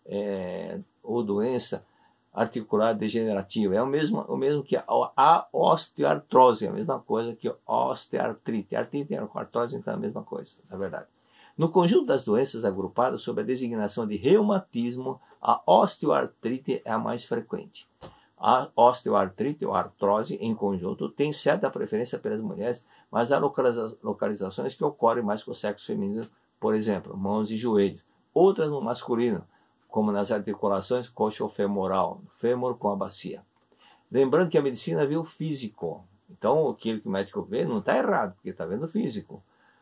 Speaker 2: é, ou doença articular degenerativa. É o mesmo, o mesmo que a, a osteoartrose, é a mesma coisa que a osteoartrite. Artrite e artrose então é a mesma coisa, na verdade. No conjunto das doenças agrupadas sob a designação de reumatismo, a osteoartrite é a mais frequente. A osteoartrite ou artrose, em conjunto, tem certa preferência pelas mulheres, mas há localiza localizações que ocorrem mais com o sexo feminino, por exemplo, mãos e joelhos. Outras no masculino, como nas articulações coxofemoral, fêmur com a bacia. Lembrando que a medicina vê o físico. Então, aquilo que o médico vê não está errado, porque está vendo o físico.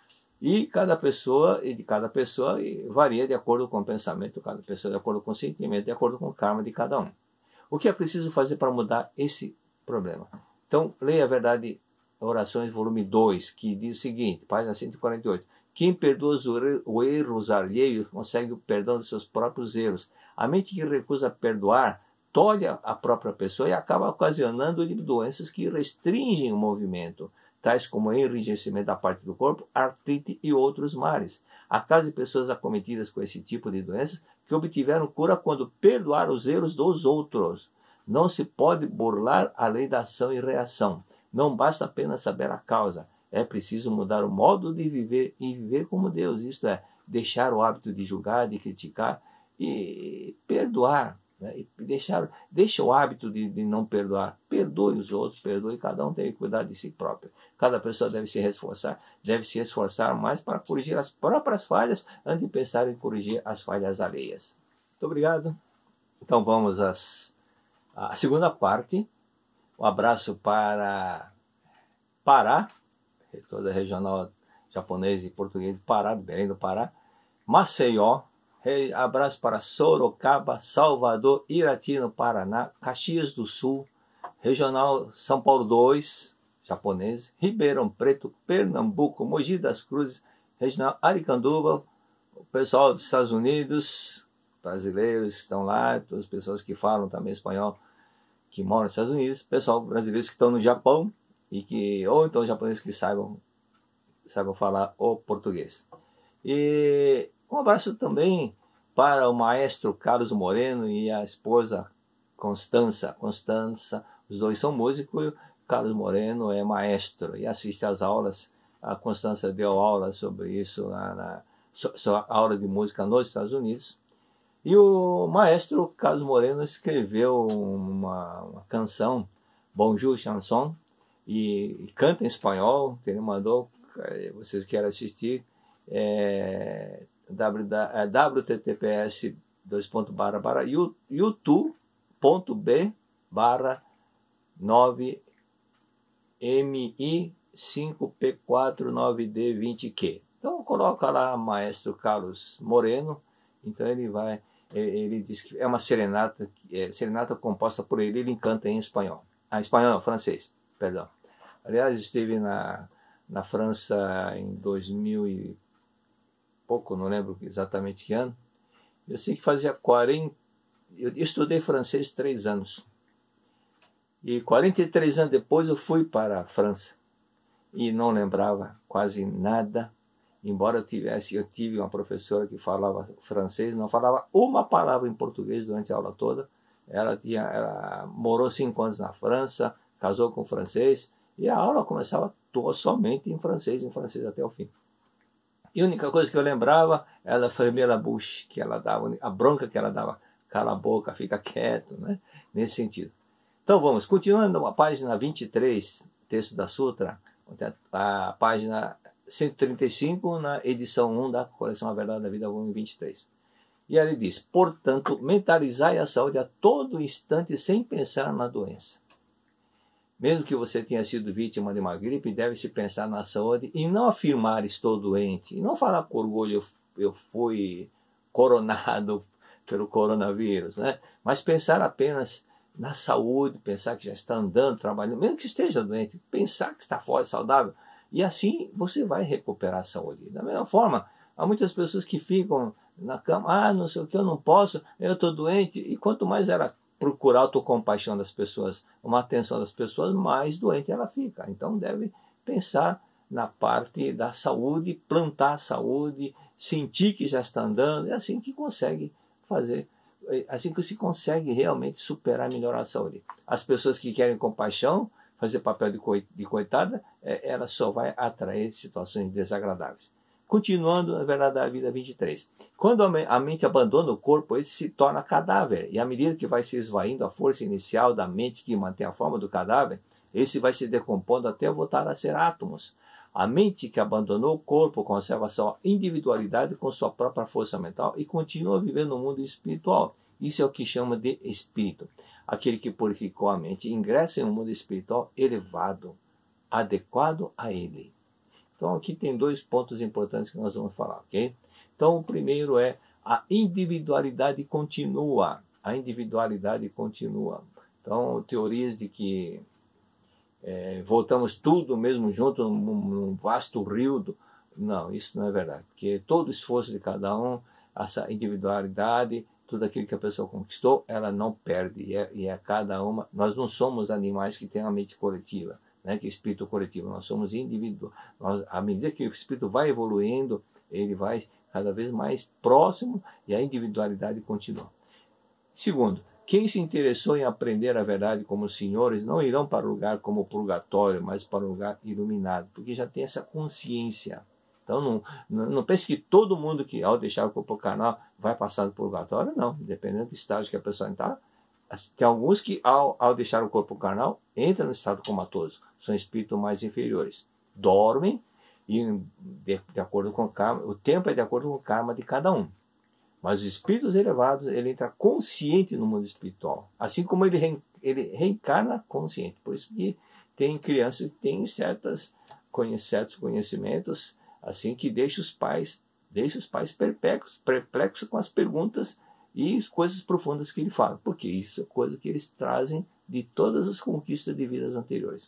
Speaker 2: E cada pessoa, e de cada pessoa varia de acordo com o pensamento, cada pessoa de acordo com o sentimento, de acordo com o karma de cada um. O que é preciso fazer para mudar esse problema? Então, leia a Verdade, Orações, volume dois, que diz o seguinte, página cento e quarenta e oito. Quem perdoa os erros alheios consegue o perdão dos seus próprios erros. A mente que recusa perdoar tolhe a própria pessoa e acaba ocasionando-lhe doenças que restringem o movimento, tais como enrijecimento da parte do corpo, artrite e outros males. Há casos de pessoas acometidas com esse tipo de doenças que obtiveram cura quando perdoaram os erros dos outros. Não se pode burlar a lei da ação e reação. Não basta apenas saber a causa. É preciso mudar o modo de viver e viver como Deus. Isto é, deixar o hábito de julgar, de criticar e perdoar. Né? E deixar, deixa o hábito de, de não perdoar. Perdoe os outros, perdoe. Cada um tem que cuidar de si próprio. Cada pessoa deve se esforçar, deve se esforçar mais para corrigir as próprias falhas antes de pensar em corrigir as falhas alheias. Muito obrigado. Então vamos às, à segunda parte. Um abraço para Pará, toda a regional japonês e português, Pará, do Belém do Pará, Maceió, abraço para Sorocaba, Salvador, Irati, no Paraná, Caxias do Sul, regional São Paulo dois, japonês, Ribeirão Preto, Pernambuco, Mogi das Cruzes, regional Aricanduva, o pessoal dos Estados Unidos, brasileiros que estão lá, todas as pessoas que falam também espanhol, que moram nos Estados Unidos, pessoal brasileiros que estão no Japão, e que, ou então japoneses que saibam, saibam falar o português. E um abraço também para o maestro Carlos Moreno e a esposa Constança. Constança, os dois são músicos, e Carlos Moreno é maestro e assiste às aulas. A Constança deu aula sobre isso, na, na so, so, aula de música nos Estados Unidos. E o maestro Carlos Moreno escreveu uma, uma canção, Bonjour Chanson, e, e canta em espanhol. Ele mandou, vocês querem assistir, é, w t t p s dois pontos barra barra youtube ponto b barra nove m i cinco p quatro nove d vinte q. Então coloca lá maestro Carlos Moreno. Então ele vai, ele diz que é uma serenata, é, serenata composta por ele, ele canta em espanhol. Ah, espanhol não, francês, perdão. Aliás, esteve na, na França em dois mil e pouco, não lembro exatamente que ano. Eu sei que fazia quarenta, eu estudei francês três anos. E quarenta e três anos depois eu fui para a França. E não lembrava quase nada. Embora eu tivesse, eu tive uma professora que falava francês, não falava uma palavra em português durante a aula toda. Ela, tinha, ela morou cinco anos na França, casou com francês, e a aula começava somente em francês, em francês até o fim. E a única coisa que eu lembrava era a fermeira Bush, que ela dava, a bronca que ela dava, cala a boca, fica quieto, né? Nesse sentido. Então vamos, continuando a página vinte e três, texto da Sutra, a página cento e trinta e cinco, na edição um da coleção A Verdade da Vida, volume vinte e três. E ele diz, portanto, mentalizai a saúde a todo instante sem pensar na doença. Mesmo que você tenha sido vítima de uma gripe, deve-se pensar na saúde e não afirmar estou doente. E não falar com orgulho, eu, eu fui coronado pelo coronavírus, né? Mas pensar apenas na saúde, pensar que já está andando, trabalhando, mesmo que esteja doente, pensar que está forte, saudável. E assim você vai recuperar a saúde. Da mesma forma, há muitas pessoas que ficam na cama, ah, não sei o que, eu não posso, eu estou doente. E quanto mais ela procurar a autocompaixão das pessoas, uma atenção das pessoas, mais doente ela fica. Então deve pensar na parte da saúde, plantar a saúde, sentir que já está andando, é assim que consegue fazer, é assim que se consegue realmente superar e melhorar a saúde. As pessoas que querem compaixão, fazer papel de coitada, ela só vai atrair situações desagradáveis. Continuando, na verdade, a vida vinte e três. Quando a mente abandona o corpo, ele se torna cadáver. E à medida que vai se esvaindo a força inicial da mente que mantém a forma do cadáver, esse vai se decompondo até voltar a ser átomos. A mente que abandonou o corpo conserva sua individualidade com sua própria força mental e continua vivendo no mundo espiritual. Isso é o que chama de espírito. Aquele que purificou a mente ingressa em um mundo espiritual elevado, adequado a ele. Então aqui tem dois pontos importantes que nós vamos falar, ok? Então o primeiro é a individualidade continua. A individualidade continua. Então teorias de que é, voltamos tudo mesmo junto num, num vasto rio, do... não, isso não é verdade. Porque todo o esforço de cada um, essa individualidade, tudo aquilo que a pessoa conquistou, ela não perde. E é, e é cada uma. Nós não somos animais que têm uma mente coletiva. Né, que é espírito coletivo, nós somos indivíduos. Nós, à medida que o espírito vai evoluindo, ele vai cada vez mais próximo e a individualidade continua. Segundo, quem se interessou em aprender a verdade como os senhores não irão para o lugar como o purgatório, mas para o lugar iluminado, porque já tem essa consciência. Então não, não, não pense que todo mundo que ao deixar o corpo carnal vai passar no purgatório, não, dependendo do estágio que a pessoa está. Tem alguns que, ao, ao deixar o corpo carnal, entram no estado comatoso. São espíritos mais inferiores. Dormem e, de, de acordo com o karma, o tempo é de acordo com o karma de cada um. Mas os espíritos elevados, ele entra consciente no mundo espiritual. Assim como ele, re, ele reencarna consciente. Por isso que tem crianças que têm certas, certos conhecimentos, assim, que deixa os pais, deixa os pais perplexos, perplexos com as perguntas e coisas profundas que ele fala, porque isso é coisa que eles trazem de todas as conquistas de vidas anteriores.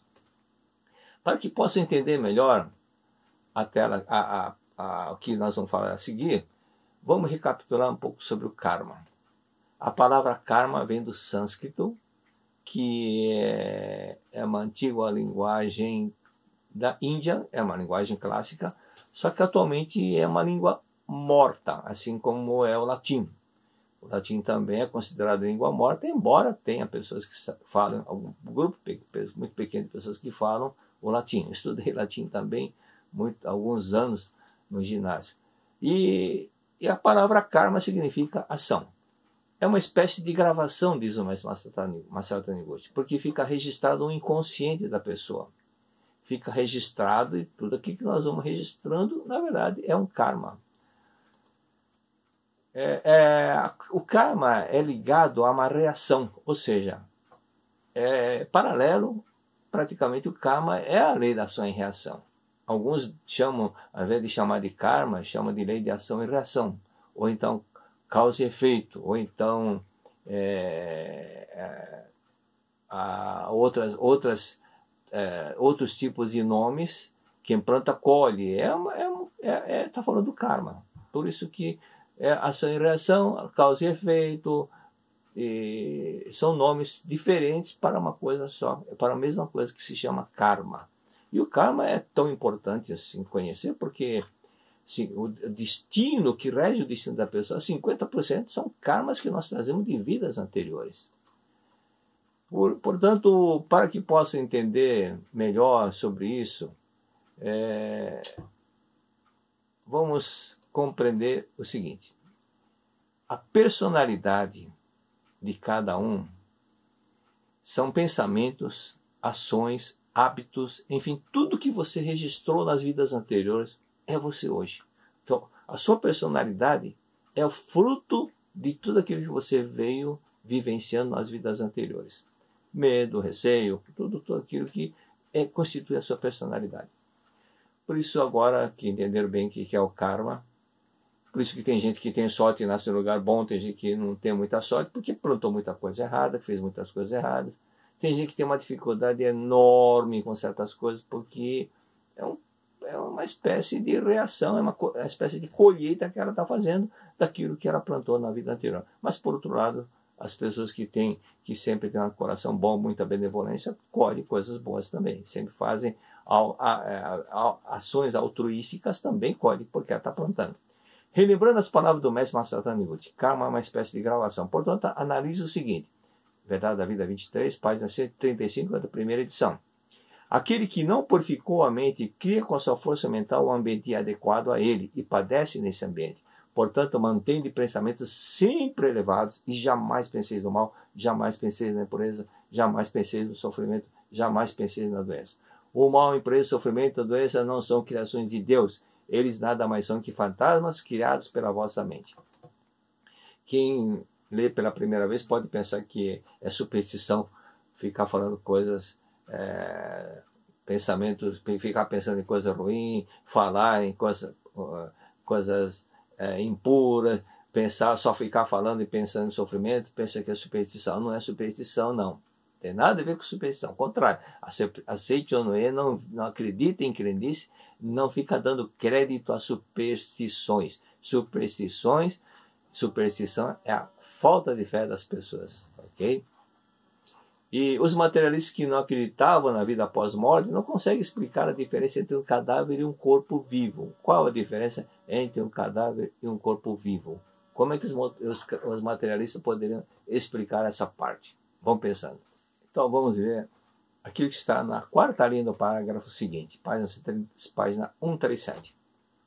Speaker 2: Para que possa entender melhor a tela, a, a, a, o que nós vamos falar a seguir, vamos recapitular um pouco sobre o karma. A palavra karma vem do sânscrito, que é, é uma antiga linguagem da Índia, é uma linguagem clássica, só que atualmente é uma língua morta, assim como é o latim. O latim também é considerado língua morta, embora tenha pessoas que falam, um grupo muito pequeno de pessoas que falam o latim. Eu estudei latim também muito, alguns anos no ginásio. E, e a palavra karma significa ação. É uma espécie de gravação, diz o Masaru Taniguchi, porque fica registrado no inconsciente da pessoa. Fica registrado e tudo aquilo que nós vamos registrando, na verdade, é um karma. É, é, o karma é ligado a uma reação, ou seja, é paralelo, praticamente o karma é a lei da ação e reação. Alguns chamam, ao invés de chamar de karma, chamam de lei de ação e reação, ou então causa e efeito, ou então é, é, a outras, outras, é, outros tipos de nomes. Quem planta colhe, é, é, é, é, tá falando do karma. Por isso que é ação e reação, causa e efeito, e são nomes diferentes para uma coisa só, para a mesma coisa que se chama karma. E o karma é tão importante assim conhecer, porque assim, o destino que rege o destino da pessoa, cinquenta por cento são karmas que nós trazemos de vidas anteriores. Por, portanto, para que possa entender melhor sobre isso, é, vamos compreender o seguinte: a personalidade de cada um são pensamentos, ações, hábitos, enfim, tudo que você registrou nas vidas anteriores é você hoje. Então, a sua personalidade é o fruto de tudo aquilo que você veio vivenciando nas vidas anteriores. medo, receio, tudo, tudo aquilo que é, constitui a sua personalidade. Por isso agora que entenderam bem o que é o karma, por isso que tem gente que tem sorte e nasce em lugar bom, tem gente que não tem muita sorte porque plantou muita coisa errada, que fez muitas coisas erradas. Tem gente que tem uma dificuldade enorme com certas coisas porque é, um, é uma espécie de reação, é uma, é uma espécie de colheita que ela está fazendo daquilo que ela plantou na vida anterior. Mas por outro lado, as pessoas que têm, que sempre têm um coração bom, muita benevolência, colhem coisas boas também. Sempre fazem a, a, a, ações altruísticas, também colhem porque ela está plantando. Relembrando as palavras do mestre Masato Niguchi, karma é uma espécie de gravação. Portanto, analise o seguinte, Verdade da Vida vinte e três, página cento e trinta e cinco da primeira edição. Aquele que não purificou a mente cria com sua força mental um ambiente adequado a ele e padece nesse ambiente. Portanto, mantém de pensamentos sempre elevados e jamais penseis no mal, jamais penseis na impureza, jamais penseis no sofrimento, jamais penseis na doença. O mal, a impureza, o sofrimento e a doença não são criações de Deus. Eles nada mais são que fantasmas criados pela vossa mente. Quem lê pela primeira vez pode pensar que é superstição ficar falando coisas, é, pensamentos, ficar pensando em coisa ruim, falar em coisa, uh, coisas é, impuras, pensar, só ficar falando e pensando em sofrimento, pensa que é superstição. Não é superstição, não. Tem nada a ver com superstição. Ao contrário, aceite ou não é, não, não acredita em crendice, não fica dando crédito a superstições. Superstições, superstição é a falta de fé das pessoas, ok? E os materialistas que não acreditavam na vida após morte não conseguem explicar a diferença entre um cadáver e um corpo vivo. Qual a diferença entre um cadáver e um corpo vivo? Como é que os, os, os materialistas poderiam explicar essa parte? Vamos pensando. Então vamos ver aquilo que está na quarta linha do parágrafo seguinte, página, página cento e trinta e sete.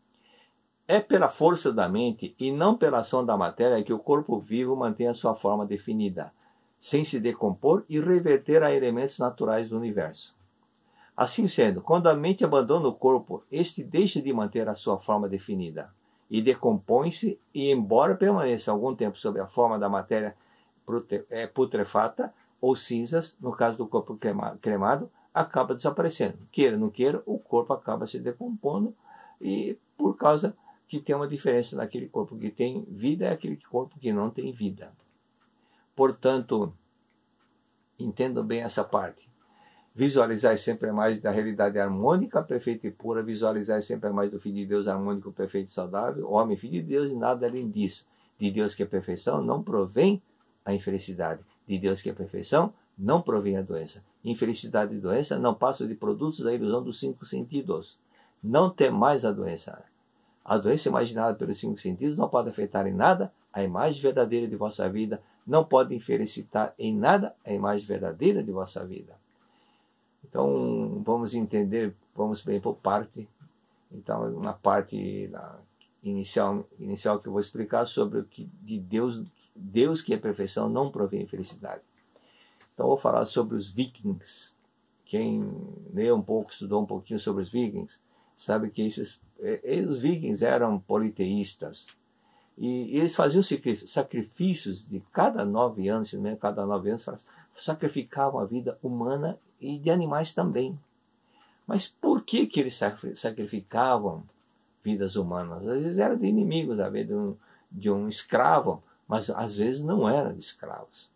Speaker 2: É pela força da mente e não pela ação da matéria que o corpo vivo mantém a sua forma definida, sem se decompor e reverter a elementos naturais do universo. Assim sendo, quando a mente abandona o corpo, este deixa de manter a sua forma definida e decompõe-se e, embora permaneça algum tempo sob a forma da matéria putrefata ou cinzas, no caso do corpo cremado, acaba desaparecendo. Queira ou não queira, o corpo acaba se decompondo e por causa que tem uma diferença naquele corpo que tem vida e aquele corpo que não tem vida. Portanto, entendam bem essa parte. Visualizar sempre mais da realidade harmônica, perfeita e pura. Visualizar sempre mais do Filho de Deus harmônico, perfeito e saudável. Homem, Filho de Deus e nada além disso. De Deus que é perfeição, não provém a infelicidade. De Deus que é perfeição, não provém a doença. Infelicidade e doença não passam de produtos da ilusão dos cinco sentidos. Não tem mais a doença. A doença imaginada pelos cinco sentidos não pode afetar em nada a imagem verdadeira de vossa vida, não pode infelicitar em nada a imagem verdadeira de vossa vida. Então, vamos entender, vamos bem por parte. Então, na parte na inicial, inicial que eu vou explicar sobre o que de Deus, Deus que é perfeição, não provém infelicidade. Então, eu vou falar sobre os vikings. Quem leu um pouco, estudou um pouquinho sobre os vikings, sabe que esses, os vikings eram politeístas. E eles faziam sacrifícios de cada nove anos, se não me engano, cada nove anos, sacrificavam a vida humana e de animais também. Mas por que, que eles sacrificavam vidas humanas? Às vezes eram de inimigos, a vez de um, de um escravo, mas às vezes não eram de escravos.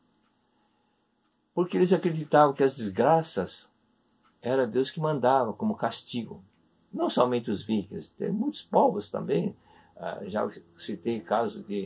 Speaker 2: Porque eles acreditavam que as desgraças era Deus que mandava como castigo. Não somente os vikings, tem muitos povos também. Uh, já citei casos de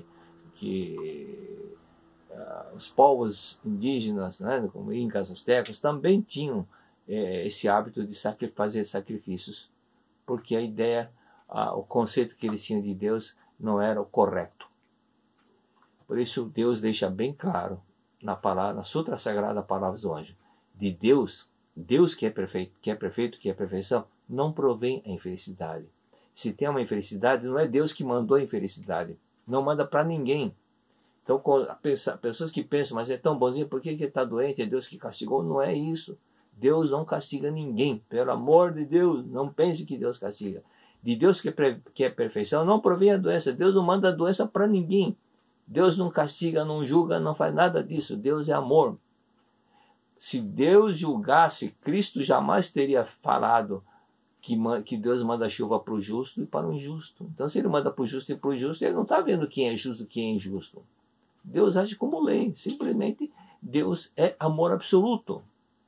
Speaker 2: que uh, os povos indígenas, né, como incas, astecas, também tinham eh, esse hábito de sacri fazer sacrifícios, porque a ideia, uh, o conceito que eles tinham de Deus não era o correto. Por isso Deus deixa bem claro na palavra, na Sutra Sagrada Palavras do Anjo, de Deus, Deus que é perfeito, que é perfeito, que é perfeição, não provém a infelicidade. Se tem uma infelicidade, não é Deus que mandou a infelicidade. Não manda para ninguém. Então, pessoas que pensam, mas é tão bonzinho, por que ele está doente? É Deus que castigou? Não é isso. Deus não castiga ninguém. Pelo amor de Deus, não pense que Deus castiga. De Deus que é, que é perfeição, não provém a doença. Deus não manda a doença para ninguém. Deus não castiga, não julga, não faz nada disso. Deus é amor. Se Deus julgasse, Cristo jamais teria falado que, que Deus manda chuva para o justo e para o injusto. Então, se ele manda para o justo e para o injusto, ele não está vendo quem é justo e quem é injusto. Deus age como lei. Simplesmente, Deus é amor absoluto.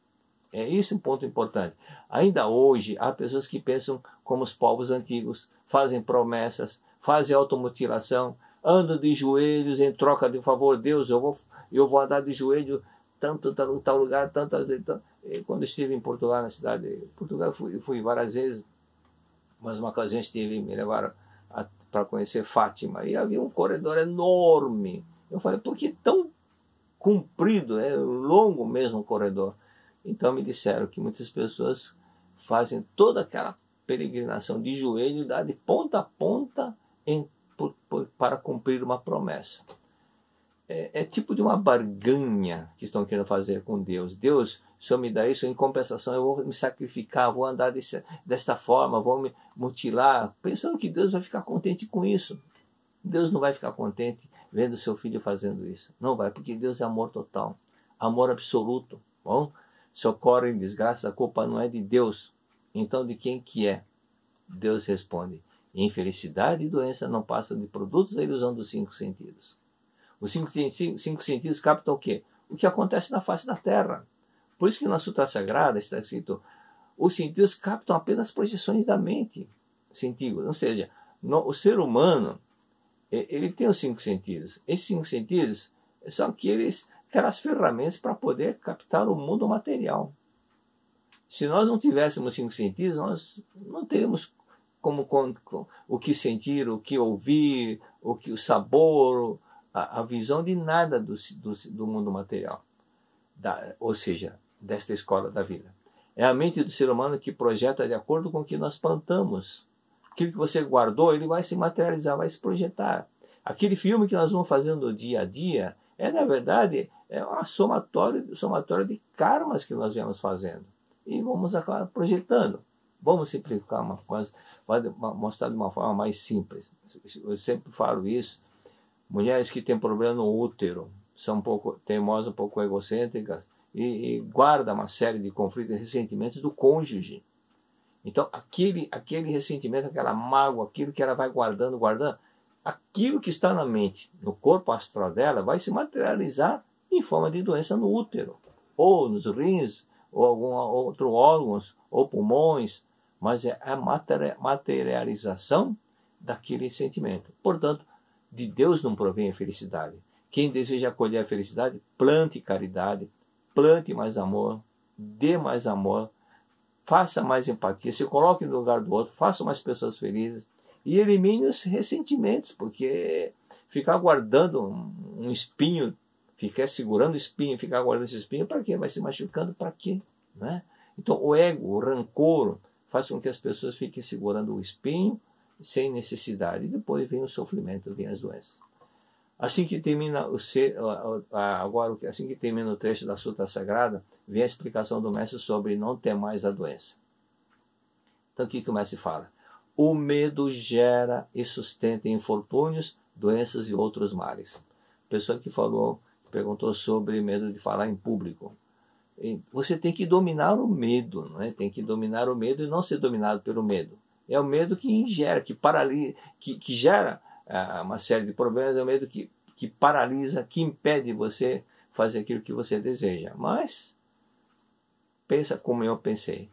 Speaker 2: É esse um ponto importante. Ainda hoje, há pessoas que pensam como os povos antigos, fazem promessas, fazem automutilação, andam de joelhos em troca de favor. Deus, eu vou, eu vou andar de joelho tanto tal, tal lugar, tantas vezes. Quando estive em Portugal, na cidade de Portugal, fui, fui várias vezes, mas uma ocasião estive, me levaram para conhecer Fátima, e havia um corredor enorme. Eu falei, por que tão comprido, é longo mesmo o corredor? Então me disseram que muitas pessoas fazem toda aquela peregrinação de joelho, de ponta a ponta, em, por, por, para cumprir uma promessa. É, é tipo de uma barganha que estão querendo fazer com Deus. Deus, o Senhor me dá isso, em compensação eu vou me sacrificar, vou andar desse, desta forma, vou me mutilar, pensando que Deus vai ficar contente com isso. Deus não vai ficar contente vendo seu filho fazendo isso. Não vai, porque Deus é amor total, amor absoluto. Bom, se ocorre em desgraça, a culpa não é de Deus. Então de quem que é? Deus responde, infelicidade e doença não passam de produtos da ilusão dos cinco sentidos. Os cinco, cinco, cinco sentidos captam o quê? O que acontece na face da terra. Por isso que na Sutra Sagrada está escrito, os sentidos captam apenas projeções da mente. Sentidos. Ou seja, no, o ser humano, ele tem os cinco sentidos. Esses cinco sentidos são aqueles, aquelas ferramentas para poder captar o mundo material. Se nós não tivéssemos cinco sentidos, nós não teríamos como, como, como o que sentir, o que ouvir, o que o sabor, a, a visão de nada do, do, do mundo material. Da, ou seja, desta escola da vida. É a mente do ser humano que projeta de acordo com o que nós plantamos. Aquilo que você guardou, ele vai se materializar, vai se projetar. Aquele filme que nós vamos fazendo dia a dia, é na verdade é uma somatória, somatória de karmas que nós viemos fazendo. E vamos acabar projetando. Vamos simplificar uma coisa, mostrar de uma forma mais simples. Eu sempre falo isso. Mulheres que têm problema no útero, são um pouco teimosas, um pouco egocêntricas, e, e guardam uma série de conflitos e ressentimentos do cônjuge. Então, aquele, aquele ressentimento, aquela mágoa, aquilo que ela vai guardando, guardando, aquilo que está na mente, no corpo astral dela, vai se materializar em forma de doença no útero, ou nos rins, ou algum outro órgãos, ou pulmões, mas é a materialização daquele sentimento. Portanto, de Deus não provém a felicidade. Quem deseja colher a felicidade, plante caridade, plante mais amor, dê mais amor, faça mais empatia, se coloque no lugar do outro, faça mais pessoas felizes e elimine os ressentimentos, porque ficar guardando um, um espinho, ficar segurando o espinho, ficar guardando esse espinho, para quê? Vai se machucando para quê? Né? Então o ego, o rancor, faz com que as pessoas fiquem segurando o espinho sem necessidade, e depois vem o sofrimento, vem as doenças. Assim que termina o ser, agora assim que termina o trecho da Sutra Sagrada, vem a explicação do mestre sobre não ter mais a doença. Então o que, que o mestre fala? O medo gera e sustenta infortúnios, doenças e outros males. A pessoa que falou, perguntou sobre medo de falar em público. Você tem que dominar o medo, não é? Tem que dominar o medo e não ser dominado pelo medo. É o medo que ingera, que, paralisa, que, que gera uh, uma série de problemas, é o medo que, que paralisa, que impede você fazer aquilo que você deseja. Mas, pensa como eu pensei.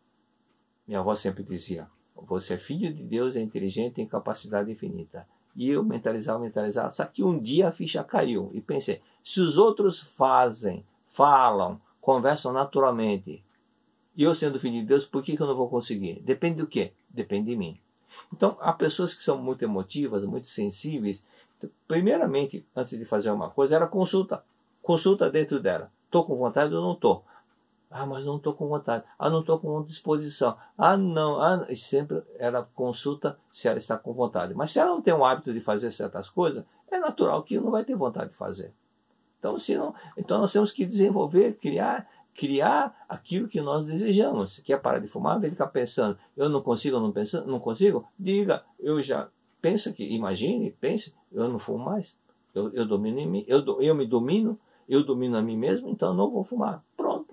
Speaker 2: Minha avó sempre dizia, você é filho de Deus, é inteligente, tem capacidade infinita. E eu mentalizava, mentalizava, só que um dia a ficha caiu. E pensei, se os outros fazem, falam, conversam naturalmente, e eu sendo filho de Deus, por que, que eu não vou conseguir? Depende do quê? Depende de mim. Então, há pessoas que são muito emotivas, muito sensíveis. Primeiramente, antes de fazer uma coisa, ela consulta. Consulta dentro dela. Estou com vontade ou não estou? Ah, mas não estou com vontade. Ah, não estou com disposição. Ah, não. Ah, e sempre ela consulta se ela está com vontade. Mas se ela não tem o hábito de fazer certas coisas, é natural que não vai ter vontade de fazer. Então, se não, então nós temos que desenvolver, criar, criar aquilo que nós desejamos. Se quer parar de fumar, vem ficar pensando, eu não consigo, eu não, penso, não consigo, diga, eu já, pensa que, imagine, pense, eu não fumo mais. Eu, eu domino em mim, eu, eu me domino, eu domino a mim mesmo, então eu não vou fumar. Pronto.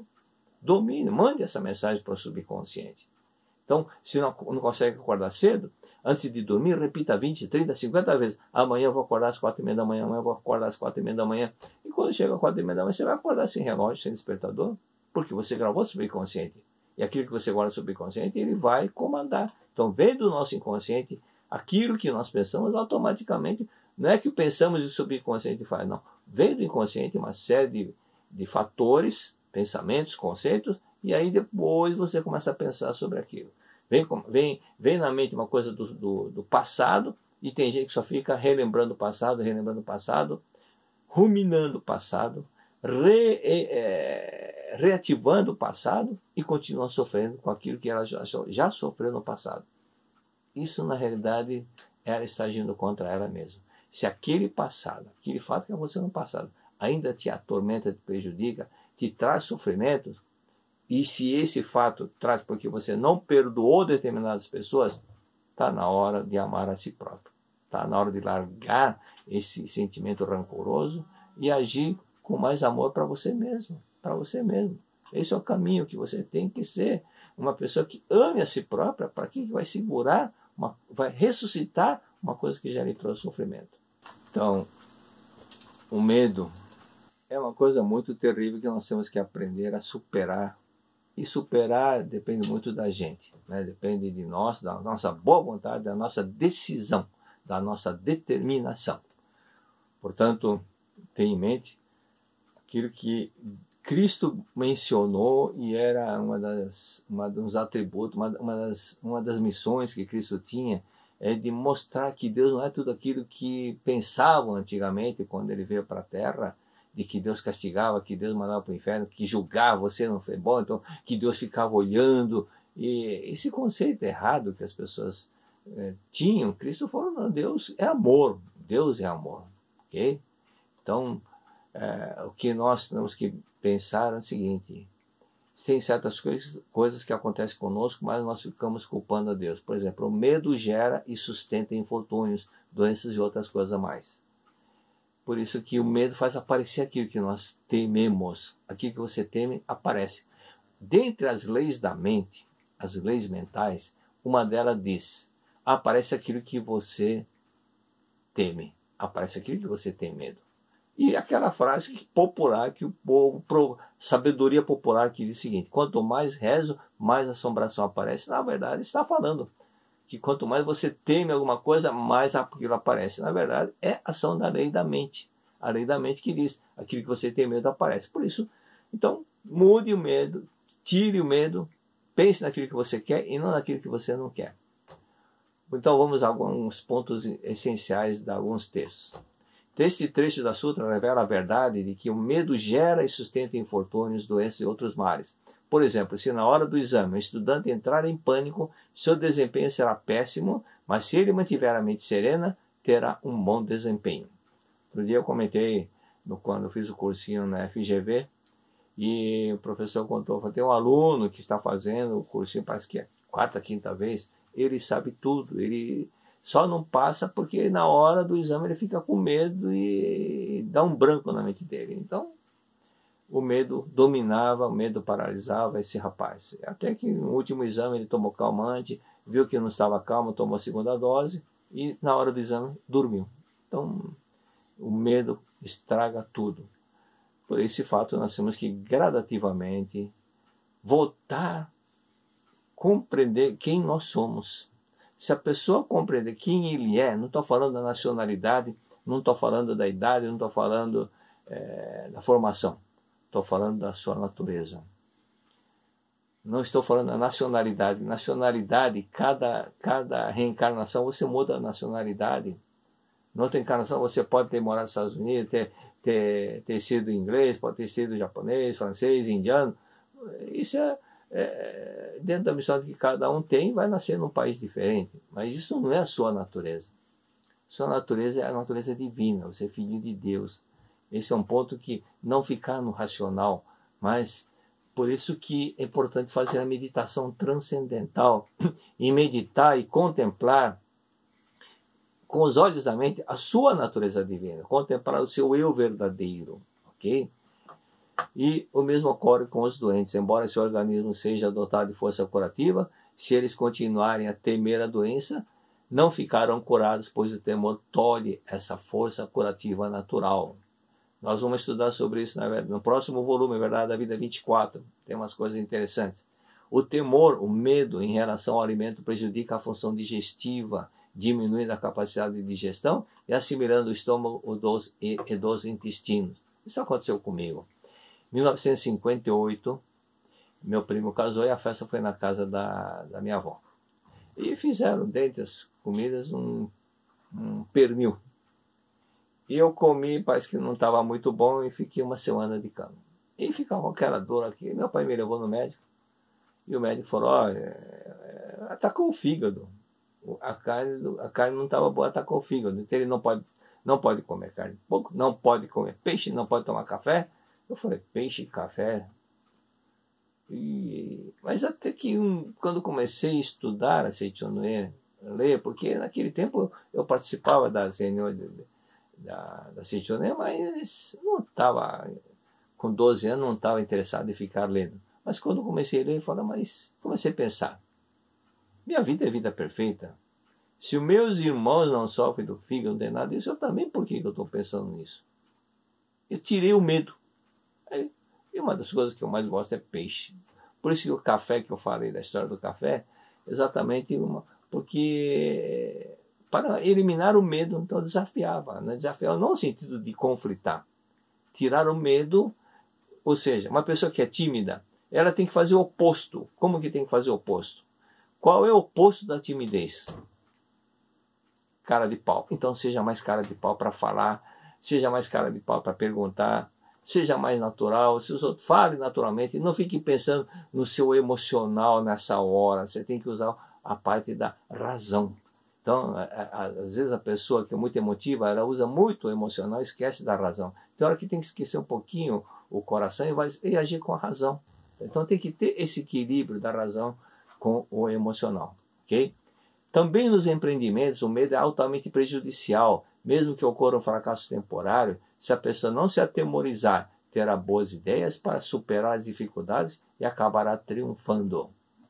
Speaker 2: domine, mande essa mensagem para o subconsciente. Então, se não, não consegue acordar cedo, antes de dormir, repita vinte, trinta, cinquenta vezes. Amanhã eu vou acordar às quatro e meia da manhã, amanhã eu vou acordar às quatro e meia da manhã. E quando chega às quatro e meia da manhã, você vai acordar sem relógio, sem despertador, porque você gravou o subconsciente. E aquilo que você guarda no subconsciente, ele vai comandar. Então, vem do nosso inconsciente, aquilo que nós pensamos, automaticamente, não é que pensamos e o subconsciente faz, não. Vem do inconsciente uma série de, de fatores, pensamentos, conceitos, e aí depois você começa a pensar sobre aquilo. Vem, vem, vem na mente uma coisa do, do, do passado, e tem gente que só fica relembrando o passado, relembrando o passado, ruminando o passado, re, é, reativando o passado e continua sofrendo com aquilo que ela já, já sofreu no passado. Isso, na realidade, ela está agindo contra ela mesma. Se aquele passado, aquele fato que aconteceu no passado, ainda te atormenta, te prejudica, te traz sofrimentos, e se esse fato traz porque você não perdoou determinadas pessoas, está na hora de amar a si próprio. Está na hora de largar esse sentimento rancoroso e agir com mais amor para você mesmo. Para você mesmo. Esse é o caminho que você tem que ser. Uma pessoa que ame a si própria, para que vai segurar, uma, vai ressuscitar uma coisa que já lhe trouxe sofrimento. Então, o medo é uma coisa muito terrível que nós temos que aprender a superar. E superar depende muito da gente, né? Depende de nós, da nossa boa vontade, da nossa decisão, da nossa determinação. Portanto, tenha em mente aquilo que Cristo mencionou e era uma das, uma dos atributos, uma, uma, das, uma das missões que Cristo tinha, é de mostrar que Deus não é tudo aquilo que pensavam antigamente quando ele veio para a Terra, de que Deus castigava, que Deus mandava para o inferno, que julgava, você não foi bom, então que Deus ficava olhando. E esse conceito errado que as pessoas eh, tinham, Cristo falou, não, Deus é amor, Deus é amor, ok? Então, eh, o que nós temos que pensar é o seguinte, tem certas coisas, coisas que acontecem conosco, mas nós ficamos culpando a Deus. Por exemplo, o medo gera e sustenta infortúnios, doenças e outras coisas a mais. Por isso que o medo faz aparecer aquilo que nós tememos. Aquilo que você teme, aparece. Dentre as leis da mente, as leis mentais, uma delas diz, aparece aquilo que você teme. Aparece aquilo que você tem medo. E aquela frase popular que o povo, sabedoria popular que diz o seguinte, quanto mais rezo, mais assombração aparece. Na verdade, está falando que quanto mais você teme alguma coisa, mais aquilo aparece. Na verdade, é ação da lei da mente. A lei da mente que diz, aquilo que você tem medo aparece. Por isso, então, mude o medo, tire o medo, pense naquilo que você quer e não naquilo que você não quer. Então, vamos a alguns pontos essenciais de alguns textos. Este trecho da Sutra revela a verdade de que o medo gera e sustenta infortúnios, doenças e outros males. Por exemplo, se na hora do exame o estudante entrar em pânico, seu desempenho será péssimo, mas se ele mantiver a mente serena, terá um bom desempenho. Outro dia eu comentei, no, quando eu fiz o cursinho na F G V, e o professor contou, tem um aluno que está fazendo o cursinho, parece que é a quarta, quinta vez, ele sabe tudo, ele só não passa porque na hora do exame ele fica com medo e dá um branco na mente dele. Então, o medo dominava, o medo paralisava esse rapaz. Até que no último exame ele tomou calmante, viu que não estava calmo, tomou a segunda dose e na hora do exame dormiu. Então, o medo estraga tudo. Por esse fato, nós temos que gradativamente voltar a compreender quem nós somos. Se a pessoa compreender quem ele é, não estou falando da nacionalidade, não estou falando da idade, não estou falando é, da formação. Estou falando da sua natureza. Não estou falando da nacionalidade. Nacionalidade, cada, cada reencarnação você muda a nacionalidade. Na outra encarnação você pode ter morado nos Estados Unidos, ter, ter, ter sido inglês, pode ter sido japonês, francês, indiano. Isso é, é dentro da missão que cada um tem, vai nascer num país diferente. Mas isso não é a sua natureza. Sua natureza é a natureza divina, você é filho de Deus. Esse é um ponto que não ficar no racional, mas por isso que é importante fazer a meditação transcendental e meditar e contemplar com os olhos da mente a sua natureza divina, contemplar o seu eu verdadeiro, ok? E o mesmo ocorre com os doentes. Embora seu organismo seja dotado de força curativa, se eles continuarem a temer a doença, não ficarão curados, pois o temor tolhe essa força curativa natural. Nós vamos estudar sobre isso no próximo volume, Verdade da Vida vinte e quatro. Tem umas coisas interessantes. O temor, o medo em relação ao alimento prejudica a função digestiva, diminuindo a capacidade de digestão e assimilando o estômago dos, e, e dos intestinos. Isso aconteceu comigo. Em mil novecentos e cinquenta e oito, meu primo casou e a festa foi na casa da, da minha avó. E fizeram, dentre as comidas, um, um pernil. E eu comi, parece que não estava muito bom, e fiquei uma semana de cama. E ficava com aquela dor aqui. Meu pai me levou no médico. E o médico falou, olha, é, atacou o fígado. A carne, a carne não estava boa, atacou o fígado. Então ele não pode, não pode comer carne pouco, não pode comer peixe, não pode tomar café. Eu falei, peixe e café? E, mas até que um, quando comecei a estudar a Seichonoye, ler, porque naquele tempo eu, eu participava das reuniões de, de, da, da Seichonoye, mas não estava, com doze anos, não estava interessado em ficar lendo. Mas quando comecei a ler, eu falei, mas comecei a pensar, minha vida é vida perfeita. Se os meus irmãos não sofrem do fígado, não tem nada disso, eu também, por que eu estou pensando nisso? Eu tirei o medo. E uma das coisas que eu mais gosto é peixe. Por isso que o café, que eu falei da história do café, exatamente uma, porque para eliminar o medo, então eu desafiava. Né? Desafiava não no sentido de conflitar. Tirar o medo, ou seja, uma pessoa que é tímida, ela tem que fazer o oposto. Como que tem que fazer o oposto? Qual é o oposto da timidez? Cara de pau. Então seja mais cara de pau para falar, seja mais cara de pau para perguntar, seja mais natural, se os outros falem naturalmente, não fique pensando no seu emocional nessa hora, você tem que usar a parte da razão. Então, às vezes a pessoa que é muito emotiva, ela usa muito o emocional e esquece da razão. Então, ela que tem que esquecer um pouquinho o coração e vai e agir com a razão. Então, tem que ter esse equilíbrio da razão com o emocional, ok? Também nos empreendimentos, o medo é altamente prejudicial, mesmo que ocorra um fracasso temporário. Se a pessoa não se atemorizar, terá boas ideias para superar as dificuldades e acabará triunfando.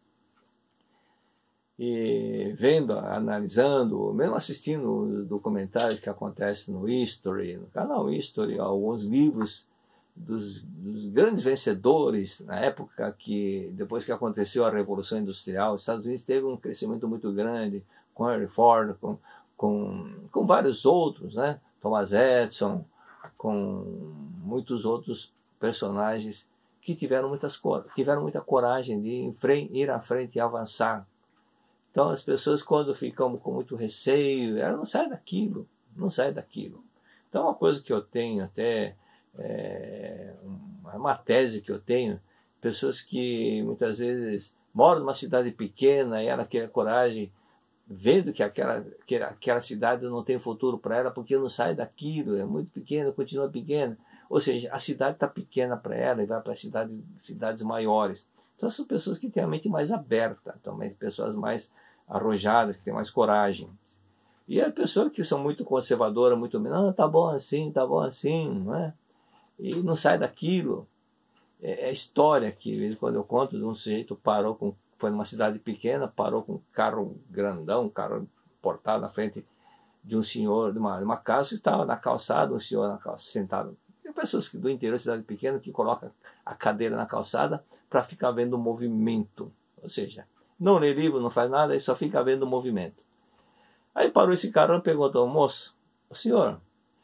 Speaker 2: E vendo, analisando, mesmo assistindo documentários que acontecem no History, no canal History, alguns livros dos, dos grandes vencedores, na época que, depois que aconteceu a Revolução Industrial, os Estados Unidos teve um crescimento muito grande, com Henry Ford, com, com, com vários outros, né? Thomas Edison, com muitos outros personagens que tiveram, muitas, tiveram muita coragem de ir à frente e avançar. Então as pessoas, quando ficam com muito receio, elas não saem daquilo, não saem daquilo. Então uma coisa que eu tenho até, é, uma tese que eu tenho, pessoas que muitas vezes moram numa cidade pequena e ela quer coragem, vendo que aquela, que aquela cidade não tem futuro para ela, porque não sai daquilo, é muito pequena, continua pequena. Ou seja, a cidade está pequena para ela e vai para cidade, cidades maiores. Então são pessoas que têm a mente mais aberta, também pessoas mais arrojadas, que têm mais coragem. E as pessoas que são muito conservadoras, muito, não, tá bom assim, tá bom assim, não é? E não sai daquilo. É, é história que, de vez em quando eu conto, de um sujeito parou com, foi numa cidade pequena, parou com um carro grandão, um carro importado na frente de um senhor, de uma, de uma casa que estava na calçada, um senhor na calçada, sentado. Tem pessoas que, do interior, cidade pequena, que colocam a cadeira na calçada para ficar vendo o movimento. Ou seja, não lê livro, não faz nada, e só fica vendo o movimento. Aí parou esse cara e perguntou, moço, o senhor,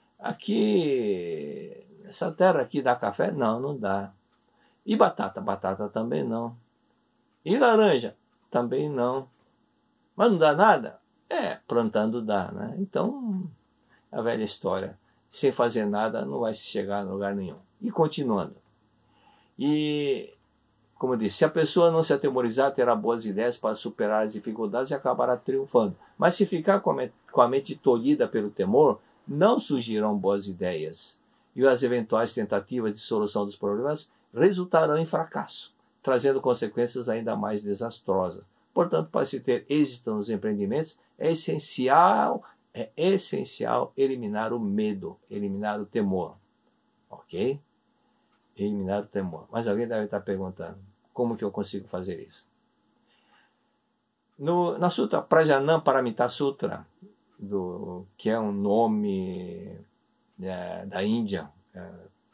Speaker 2: aqui, essa terra aqui dá café? Não, não dá. E batata? Batata também não. E laranja? Também não. Mas não dá nada? É, plantando dá, né? Então, a velha história. Sem fazer nada, não vai se chegar a lugar nenhum. E continuando. E, como eu disse, se a pessoa não se atemorizar, terá boas ideias para superar as dificuldades e acabará triunfando. Mas se ficar com a mente tolhida pelo temor, não surgirão boas ideias. E as eventuais tentativas de solução dos problemas resultarão em fracasso, trazendo consequências ainda mais desastrosas. Portanto, para se ter êxito nos empreendimentos, é essencial, é essencial eliminar o medo, eliminar o temor. Ok? eliminar o temor. Mas alguém deve estar perguntando, como que eu consigo fazer isso? No, na Sutra Prajanam Paramita Sutra, do, que é um nome é, da Índia, é,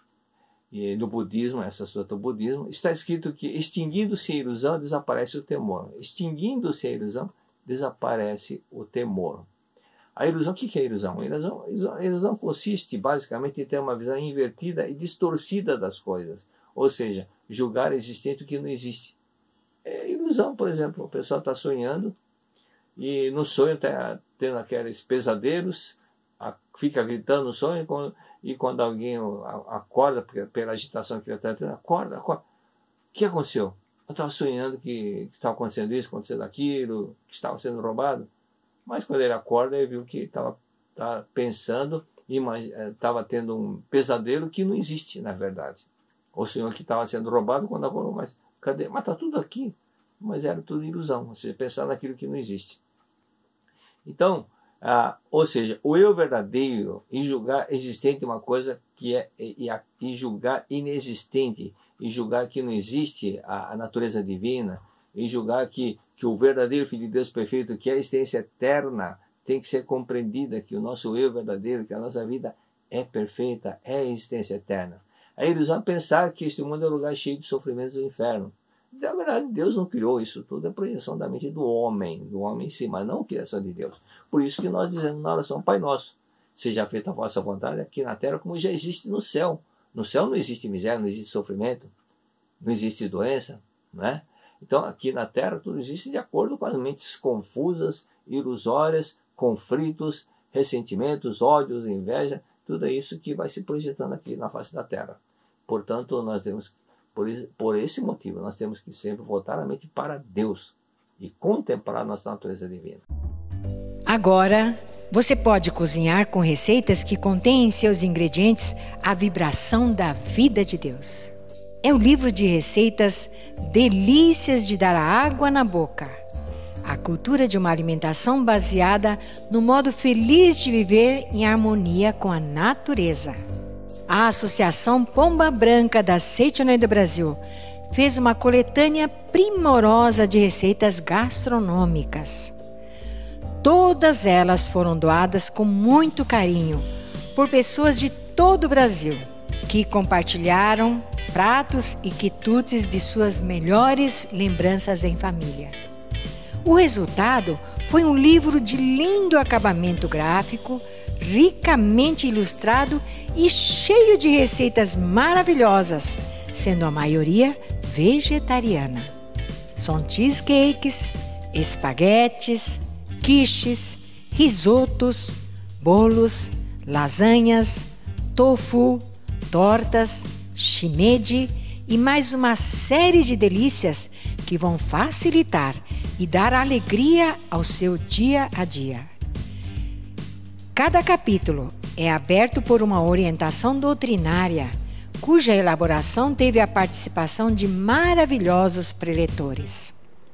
Speaker 2: e do budismo, essa sutra do budismo, está escrito que extinguindo-se a ilusão, desaparece o temor. Extinguindo-se a ilusão, desaparece o temor. A ilusão, o que é a ilusão? A ilusão, a ilusão consiste basicamente em ter uma visão invertida e distorcida das coisas, ou seja, julgar existente o que não existe. É ilusão, por exemplo, o pessoal está sonhando e no sonho está tendo aqueles pesadelos, fica gritando no sonho, e quando alguém acorda pela agitação que ele está tendo, acorda, acorda. O que aconteceu? Eu estava sonhando que estava acontecendo isso, acontecendo aquilo, que estava sendo roubado. Mas quando ele acorda, ele viu que estava pensando, estava tendo um pesadelo que não existe, na verdade. O sonhou que estava sendo roubado quando acordou, mas cadê? Mas está tudo aqui. Mas era tudo ilusão, você pensar naquilo que não existe. Então, ah, ou seja, o eu verdadeiro e julgar existente uma coisa que é e, e julgar inexistente, e julgar que não existe a, a natureza divina, e julgar que, que o verdadeiro Filho de Deus perfeito, que é a existência eterna, tem que ser compreendida, que o nosso eu verdadeiro, que a nossa vida é perfeita, é a existência eterna. A ilusão é pensar que este mundo é um lugar cheio de sofrimentos do inferno. Na verdade, Deus não criou isso tudo, é projeção da mente do homem, do homem em si, mas não a criação de Deus. Por isso que nós dizemos na oração, Pai Nosso, seja feita a vossa vontade aqui na terra como já existe no céu. No céu não existe miséria, não existe sofrimento, não existe doença, né? Então aqui na terra tudo existe de acordo com as mentes confusas, ilusórias, conflitos, ressentimentos, ódios, inveja, tudo é isso que vai se projetando aqui na face da terra. Portanto, nós temos Por, por esse motivo, nós temos que sempre voltar a mente para Deus e contemplar a nossa natureza divina.
Speaker 3: Agora, você pode cozinhar com receitas que contêm em seus ingredientes a vibração da vida de Deus. É o livro de receitas Delícias de Dar Água na Boca. A cultura de uma alimentação baseada no modo feliz de viver em harmonia com a natureza. A Associação Pomba Branca da Seitonai do Brasil fez uma coletânea primorosa de receitas gastronômicas. Todas elas foram doadas com muito carinho por pessoas de todo o Brasil, que compartilharam pratos e quitutes de suas melhores lembranças em família. O resultado foi um livro de lindo acabamento gráfico, ricamente ilustrado e cheio de receitas maravilhosas, sendo a maioria vegetariana. São cheesecakes, espaguetes, quiches, risotos, bolos, lasanhas, tofu, tortas, shimeji e mais uma série de delícias que vão facilitar e dar alegria ao seu dia a dia. Cada capítulo é aberto por uma orientação doutrinária, cuja elaboração teve a participação de maravilhosos preletores.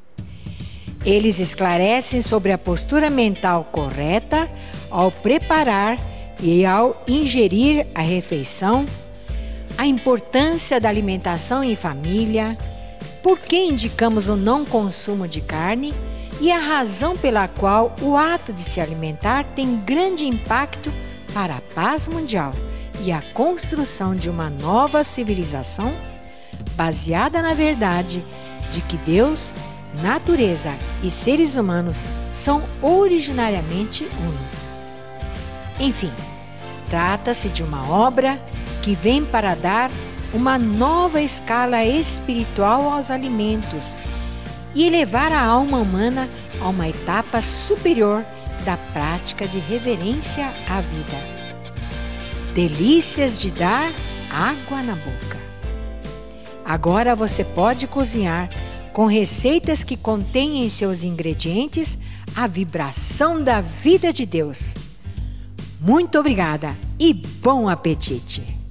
Speaker 3: Eles esclarecem sobre a postura mental correta ao preparar e ao ingerir a refeição, a importância da alimentação em família, por que indicamos o não consumo de carne e a razão pela qual o ato de se alimentar tem grande impacto para a paz mundial e a construção de uma nova civilização baseada na verdade de que Deus, natureza e seres humanos são originariamente unos. Enfim, trata-se de uma obra que vem para dar uma nova escala espiritual aos alimentos e elevar a alma humana a uma etapa superior da prática de reverência à vida. Delícias de dar água na boca. Agora você pode cozinhar com receitas que contêm em seus ingredientes a vibração da vida de Deus. Muito obrigada e bom apetite!